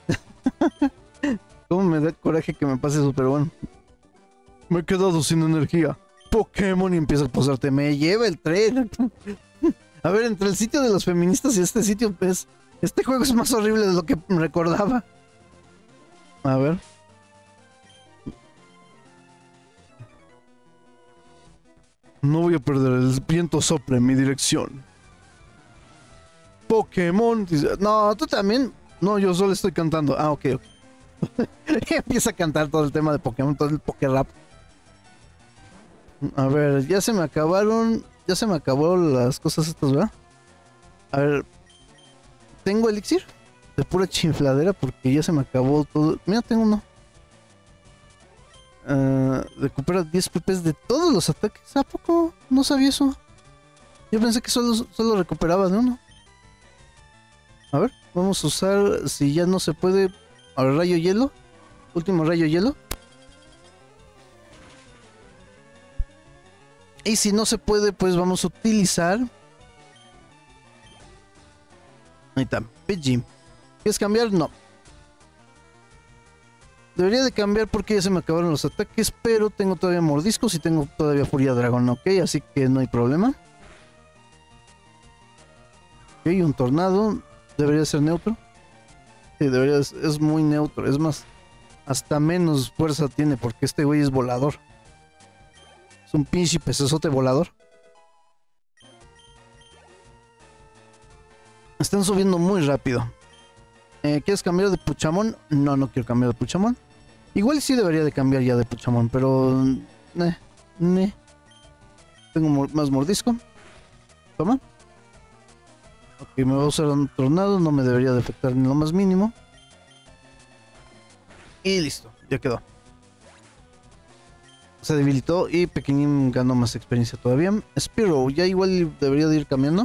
S1: Cómo me da coraje que me pase eso, pero bueno. Me he quedado sin energía. Pokémon y empieza a posarte. Me lleva el tren. A ver, entre el sitio de los feministas y este sitio, pues, este juego es más horrible de lo que me recordaba. A ver. No voy a perder, el viento sopla en mi dirección. Pokémon. No, tú también. No, yo solo estoy cantando. Ah, ok. Empieza a cantar todo el tema de Pokémon, todo el Pokérap. A ver, ya se me acabaron. Ya se me acabó las cosas estas, ¿verdad? A ver. ¿Tengo elixir? De pura chinfladera porque ya se me acabó todo. Mira, tengo uno. Recupera 10 PPs de todos los ataques. ¿A poco? No sabía eso. Yo pensé que solo recuperaba de uno. A ver, vamos a usar. Si ya no se puede. A ver, rayo hielo. Último rayo hielo. Y si no se puede, pues vamos a utilizar. Ahí está, Pidgey. ¿Quieres cambiar? No. Debería de cambiar porque ya se me acabaron los ataques, pero tengo todavía mordiscos y tengo todavía furia dragón, ok, así que no hay problema. Ok, un tornado. Debería ser neutro. Sí, debería, es muy neutro, es más, hasta menos fuerza tiene porque este güey es volador. Es un pinche pecesote volador. Están subiendo muy rápido. ¿Quieres cambiar de Puchamón? No, no quiero cambiar de Puchamón. Igual sí debería de cambiar ya de Puchamón, pero... Tengo más mordisco. Toma. Ok, me va a usar un tornado. No me debería de afectar ni lo más mínimo. Y listo, ya quedó. Se debilitó y Pequeñín ganó más experiencia todavía. Spiro, ya igual debería de ir cambiando.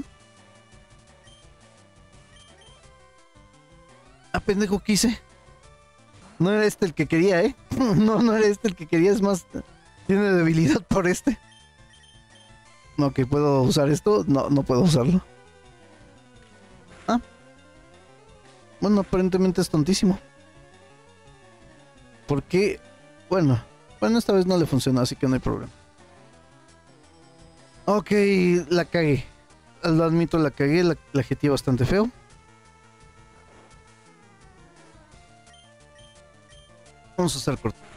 S1: Ah, pendejo, ¿qué hice? No era este el que quería, ¿eh? No era este el que quería, es más, tiene debilidad por este. No, que puedo usar esto. No, no puedo usarlo. Ah. Bueno, aparentemente es tontísimo. ¿Por qué? Bueno, esta vez no le funcionó, así que no hay problema. Ok, la cagué. Lo admito, la cagué, la jeteé bastante feo. Vamos a estar corto.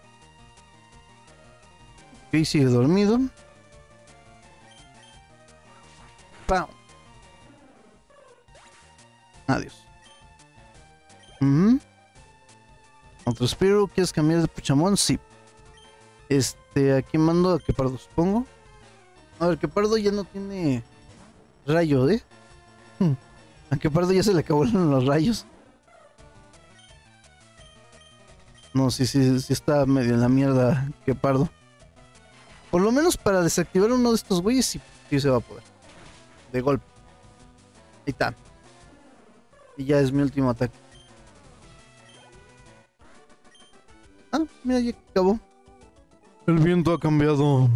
S1: Ok, sigue dormido. ¡Pam! Adiós. Otro Spiro. ¿Quieres cambiar de Puchamón? Sí. Aquí mando a Quepardo, supongo. A ver, Quepardo ya no tiene rayo, ¿eh? A Quepardo ya se le acabaron los rayos. No, sí está medio en la mierda Quepardo. Por lo menos para desactivar uno de estos güeyes sí se va a poder. De golpe. Ahí está. Y ya es mi último ataque. Ah, mira, ya acabó. El viento ha cambiado.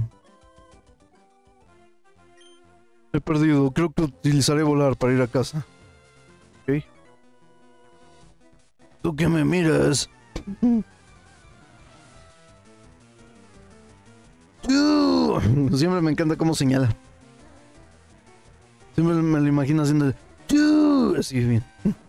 S1: He perdido. Creo que utilizaré volar para ir a casa. Ok. ¿Tú qué me miras? Siempre me encanta cómo señala. Siempre me lo imagino haciendo el... ¡Chu! Así bien.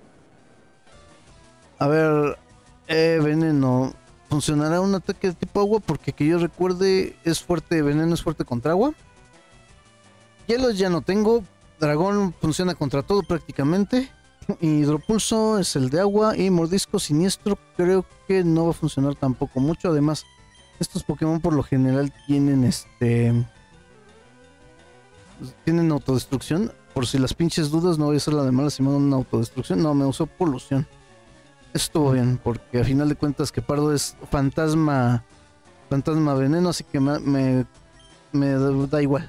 S1: A ver... veneno. ¿Funcionará un ataque de tipo agua? Porque que yo recuerde es fuerte, veneno es fuerte contra agua. Hielos ya no tengo. Dragón funciona contra todo prácticamente. Hidropulso es el de agua. Y mordisco siniestro creo que no va a funcionar tampoco mucho. Además, estos Pokémon por lo general tienen tienen autodestrucción. Por si las pinches dudas, no voy a hacer la de mala si me dan una autodestrucción. No, me usó polución. Estuvo bien, porque a final de cuentas que Pardo es fantasma veneno, así que me da igual.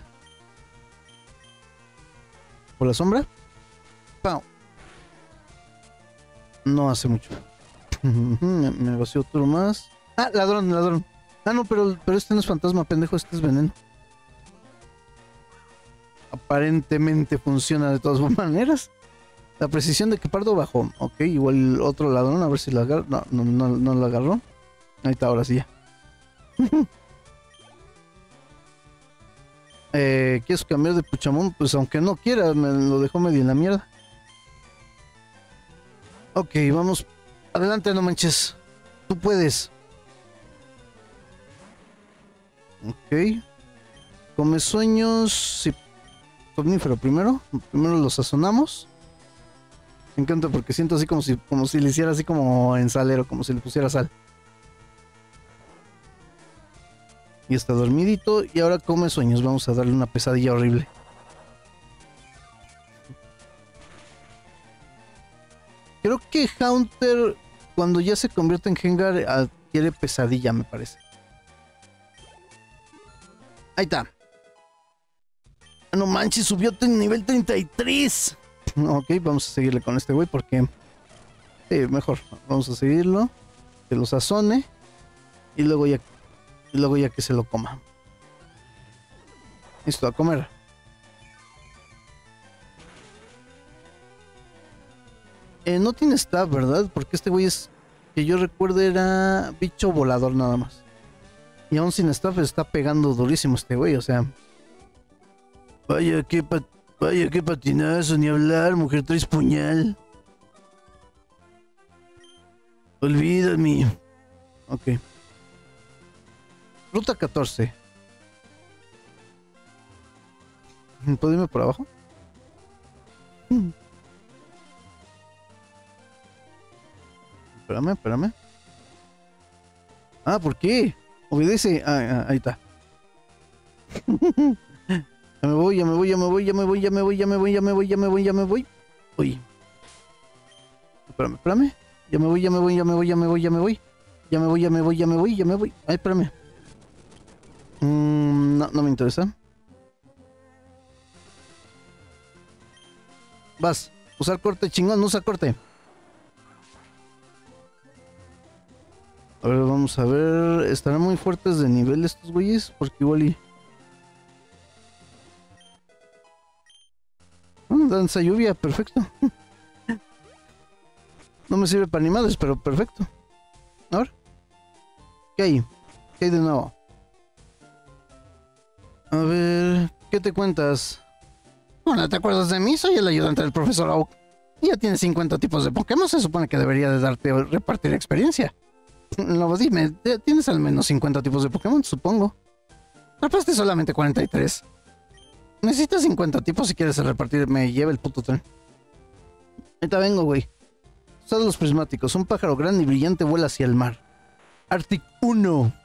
S1: ¿Por la sombra? ¡Pau! No hace mucho. Me vació otro más. Ah, ladrón. Ah, no, pero este no es fantasma, pendejo, este es veneno. Aparentemente funciona de todas maneras. La precisión de que Pardo bajó. Ok, igual otro ladrón, a ver si lo agarra. No lo agarró. Ahí está, ahora sí ya. ¿Quieres cambiar de Puchamón? Pues aunque no quiera, me lo dejó medio en la mierda. Ok, vamos. Adelante, no manches. Tú puedes. Ok. Come sueños. Sí. Somnífero primero. Primero lo sazonamos. Me encanta porque siento así como si le hiciera así como en salero, como si le pusiera sal. Y está dormidito. Y ahora come sueños. Vamos a darle una pesadilla horrible. Creo que Haunter, cuando ya se convierte en Gengar, adquiere pesadilla, me parece. Ahí está. No manches, subió a nivel 33. Ok, vamos a seguirle con este güey porque... Sí, mejor. Vamos a seguirlo. Que lo sazone. Y luego ya que se lo coma. Listo, a comer. No tiene staff, ¿verdad? Porque este güey es... Que yo recuerdo era bicho volador nada más. Y aún sin staff está pegando durísimo este güey, o sea... Vaya qué patinazo, ni hablar, mujer, traes puñal. Olvídame. Ok. Ruta 14. ¿Puedo irme por abajo? Espérame. Ah, ¿por qué? Obedece. Ahí está. Ya me voy. Uy. Espérame. Ya me voy. Ay, espérame. No me interesa. Vas. Usar corte, chingón, no usa corte. A ver, vamos a ver. ¿Estarán muy fuertes de nivel estos güeyes? Porque igual y... danza lluvia, perfecto. No me sirve para animales, pero perfecto. A ver. ¿Qué hay? ¿Qué hay de nuevo? A ver, ¿qué te cuentas? Bueno, ¿te acuerdas de mí? Soy el ayudante del profesor Oak. Ya tienes 50 tipos de Pokémon, se supone que debería de darte o repartir experiencia. No, dime, tienes al menos 50 tipos de Pokémon, supongo. Repaste solamente 43. Necesitas 50 tipos si quieres repartir. Me lleva el puto tren. Ahorita vengo, güey. Usad los prismáticos. Un pájaro grande y brillante vuela hacia el mar. Arctic 1.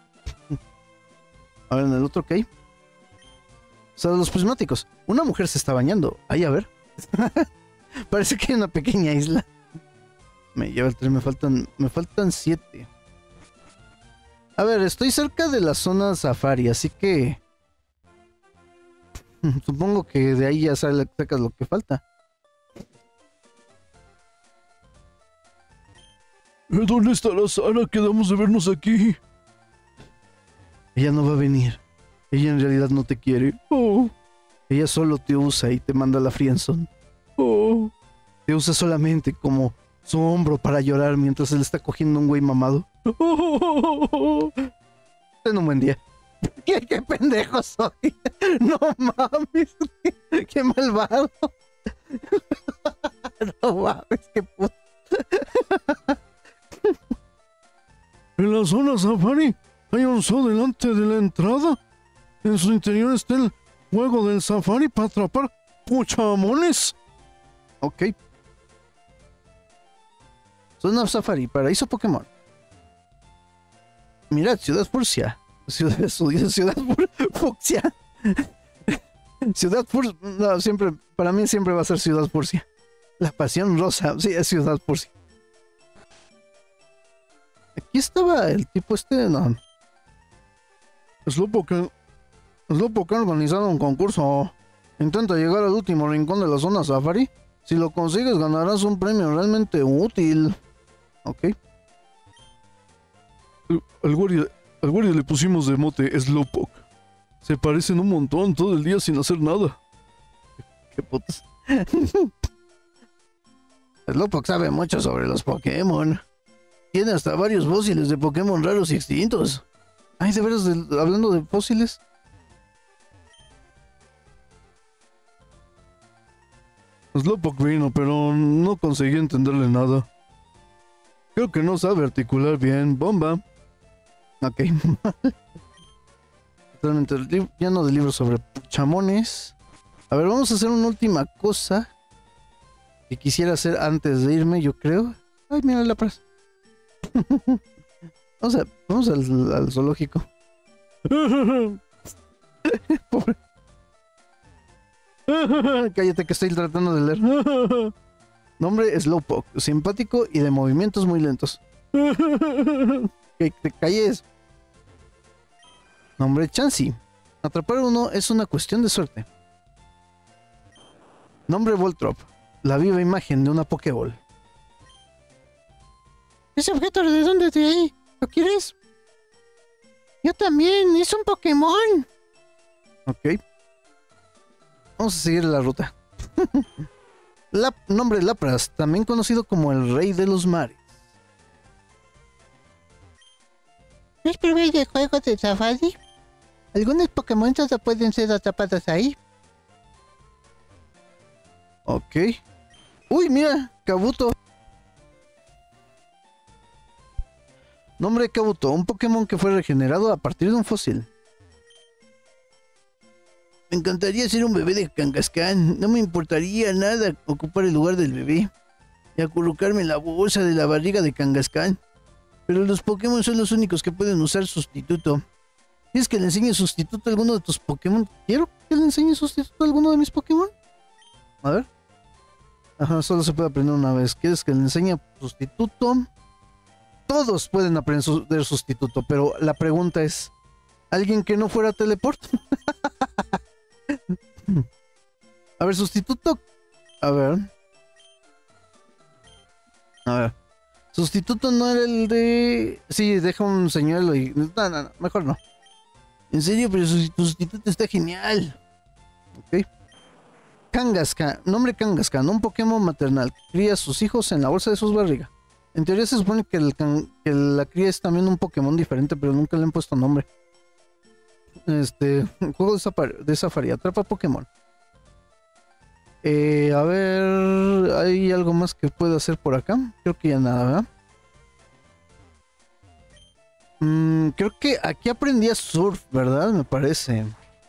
S1: A ver, en el otro, ¿qué hay? Usad los prismáticos. Una mujer se está bañando. Ahí, a ver. Parece que hay una pequeña isla. Me lleva el tren. Me faltan 7. A ver, estoy cerca de la zona safari, así que... supongo que de ahí ya sacas lo que falta. ¿Dónde está la Sara? Quedamos de vernos aquí. Ella no va a venir. Ella en realidad no te quiere. Oh. Ella solo te usa y te manda a la friendzone. Oh. Te usa solamente como su hombro para llorar mientras él está cogiendo un güey mamado. Oh. Ten un buen día. ¿Qué pendejo soy? No mames, qué malvado. No mames, qué puto.
S2: En la zona safari hay un zoo delante de la entrada. En su interior está el juego del safari para atrapar puchamones.
S1: Ok. Zona safari, paraíso Pokémon. Mirad, Ciudad Furcia. Ciudad Fucsia. Ciudad Furcia. No, siempre, para mí siempre va a ser Ciudad Furcia. La pasión rosa. Sí, es Ciudad Furcia. Aquí estaba el tipo este. No.
S2: Slowpoke ha organizado un concurso.
S1: Intenta llegar al último rincón de la zona safari. Si lo consigues, ganarás un premio realmente útil. Ok.
S2: Al guardia le pusimos de mote Slowpoke. Se parecen un montón todo el día sin hacer nada.
S1: Qué putas. Slowpoke sabe mucho sobre los Pokémon. Tiene hasta varios fósiles de Pokémon raros y extintos. Ay, de veras, hablando de fósiles.
S2: Slowpoke vino, pero no conseguí entenderle nada. Creo que no sabe articular bien. Bomba.
S1: Ok. Totalmente lleno de libros sobre chamones. A ver, vamos a hacer una última cosa que quisiera hacer antes de irme, yo creo. Ay, mira la plaza. Vamos al zoológico. Pobre. Cállate que estoy tratando de leer. Nombre Slowpoke, simpático y de movimientos muy lentos. Que te calles. Nombre Chansey. Atrapar uno es una cuestión de suerte. Nombre Voltrop. La viva imagen de una Pokéball. Ese objeto de dónde de ahí. ¿Lo quieres? Yo también. Es un Pokémon. Ok. Vamos a seguir la ruta. Nombre Lapras, también conocido como el rey de los mares. ¿Es probable de juegos de safari? Algunos Pokémon solo pueden ser atrapados ahí. Ok. Uy, mira, Kabuto. Nombre Kabuto, un Pokémon que fue regenerado a partir de un fósil. Me encantaría ser un bebé de Kangaskhan. No me importaría nada ocupar el lugar del bebé y acurrucarme en la bolsa de la barriga de Kangaskhan. Pero los Pokémon son los únicos que pueden usar sustituto. ¿Quieres que le enseñe sustituto a alguno de tus Pokémon? ¿Quiero que le enseñe sustituto a alguno de mis Pokémon? A ver. Ajá, solo se puede aprender una vez. ¿Quieres que le enseñe sustituto? Todos pueden aprender sustituto, pero la pregunta es... ¿alguien que no fuera teleport? A ver, sustituto. A ver. Sustituto no era el de... Sí, deja un señuelo y... No, mejor no. En serio, pero su sustituto está genial. Ok. Kangaskhan. Nombre Kangaskhan. Un Pokémon maternal que cría a sus hijos en la bolsa de sus barrigas. En teoría se supone que la cría es también un Pokémon diferente, pero nunca le han puesto nombre. Juego de safari. Atrapa Pokémon. A ver, ¿hay algo más que pueda hacer por acá? Creo que ya nada, ¿verdad? Creo que aquí aprendí a surf, ¿verdad? Me parece.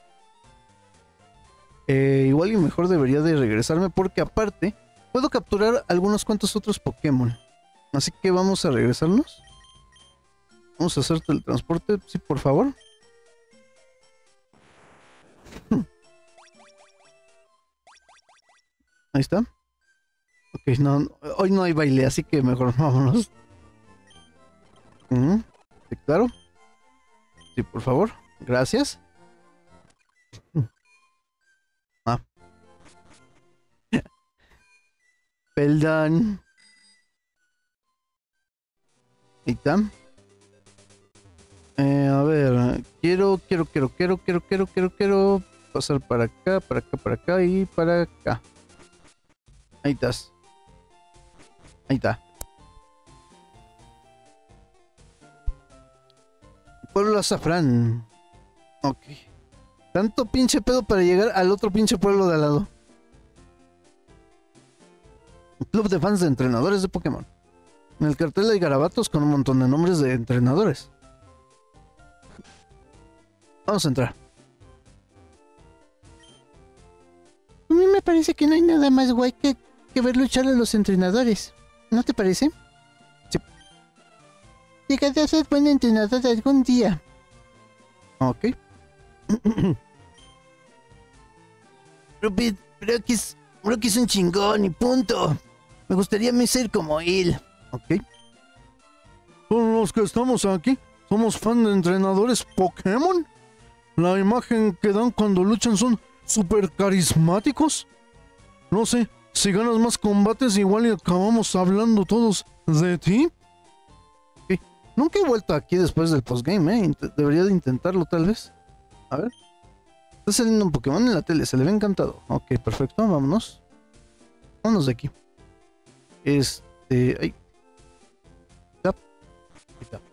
S1: Igual y mejor debería de regresarme porque aparte puedo capturar algunos cuantos otros Pokémon. Así que vamos a regresarnos. Vamos a hacer teletransporte, sí, por favor. Ahí está. Ok, no, hoy no hay baile, así que mejor vámonos. Sí, claro. Sí, por favor. Gracias. Ah. Perdón. Ahí está. A ver, quiero pasar para acá y para acá. Ahí estás. Ahí está. Pueblo Azafrán. Ok. Tanto pinche pedo para llegar al otro pinche pueblo de al lado. Un club de fans de entrenadores de Pokémon. En el cartel hay garabatos con un montón de nombres de entrenadores. Vamos a entrar. A mí me parece que no hay nada más guay que ver luchar a los entrenadores. ¿No te parece? Sí. Llegaré a ser buen entrenador algún día. Ok. Brocky es un chingón y punto. Me gustaría a mí ser como él. Ok.
S2: Con los que estamos aquí, somos fan de entrenadores Pokémon. La imagen que dan cuando luchan son súper carismáticos. No sé, si ganas más combates igual y acabamos hablando todos de ti.
S1: Okay. Nunca he vuelto aquí después del postgame, debería de intentarlo tal vez. A ver. Está saliendo un Pokémon en la tele, se le ve encantado. Ok, perfecto, vámonos. Vámonos de aquí. Ay. Tap. Y tap.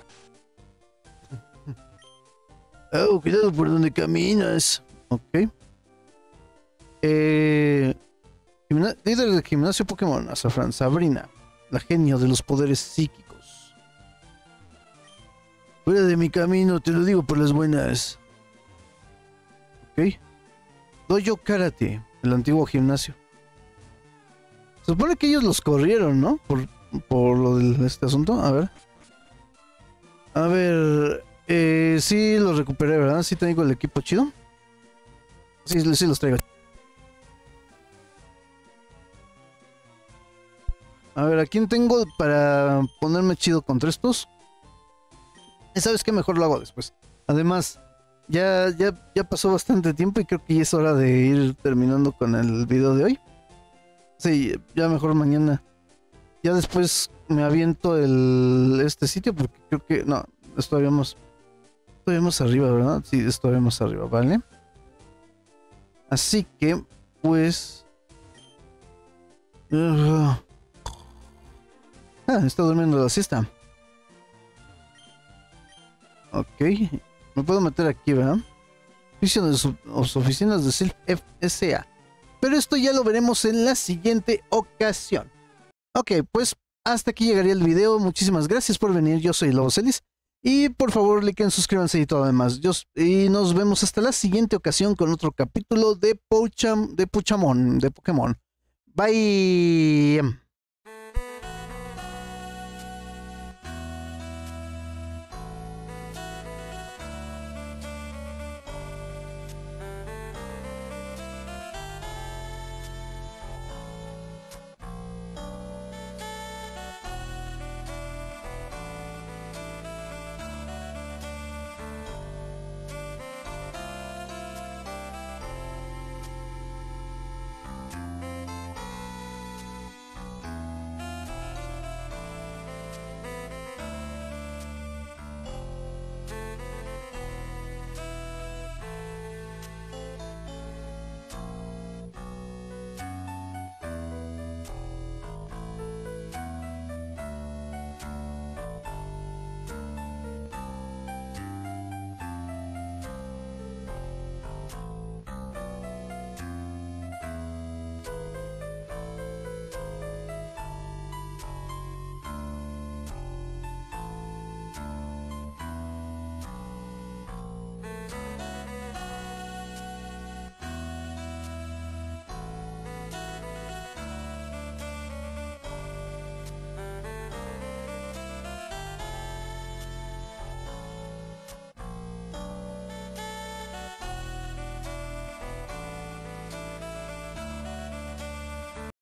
S1: Oh, cuidado por donde caminas. Ok. Líder del gimnasio Pokémon, Azafrán, Sabrina, la genio de los poderes psíquicos. Fuera de mi camino, te lo digo por las buenas. Ok. Dojo Karate, el antiguo gimnasio. Se supone que ellos los corrieron, ¿no? Por lo de este asunto. A ver, sí los recuperé, ¿verdad? Sí traigo el equipo chido. Sí los traigo. A ver, ¿a quién tengo para ponerme chido contra estos? ¿Sabes qué? Mejor lo hago después. Además, ya pasó bastante tiempo y creo que ya es hora de ir terminando con el video de hoy. Sí, ya mejor mañana. Ya después me aviento este sitio porque creo que... No, es todavía más arriba, ¿verdad? Sí, es todavía más arriba, ¿vale? Así que, pues... está durmiendo la siesta. Ok. Me puedo meter aquí, ¿verdad? Oficinas de Silph FSA. Pero esto ya lo veremos en la siguiente ocasión. Ok, pues hasta aquí llegaría el video. Muchísimas gracias por venir. Yo soy Lobocelis. Y por favor, liken, suscríbanse y todo lo demás. Y nos vemos hasta la siguiente ocasión con otro capítulo de Pokémon. Bye.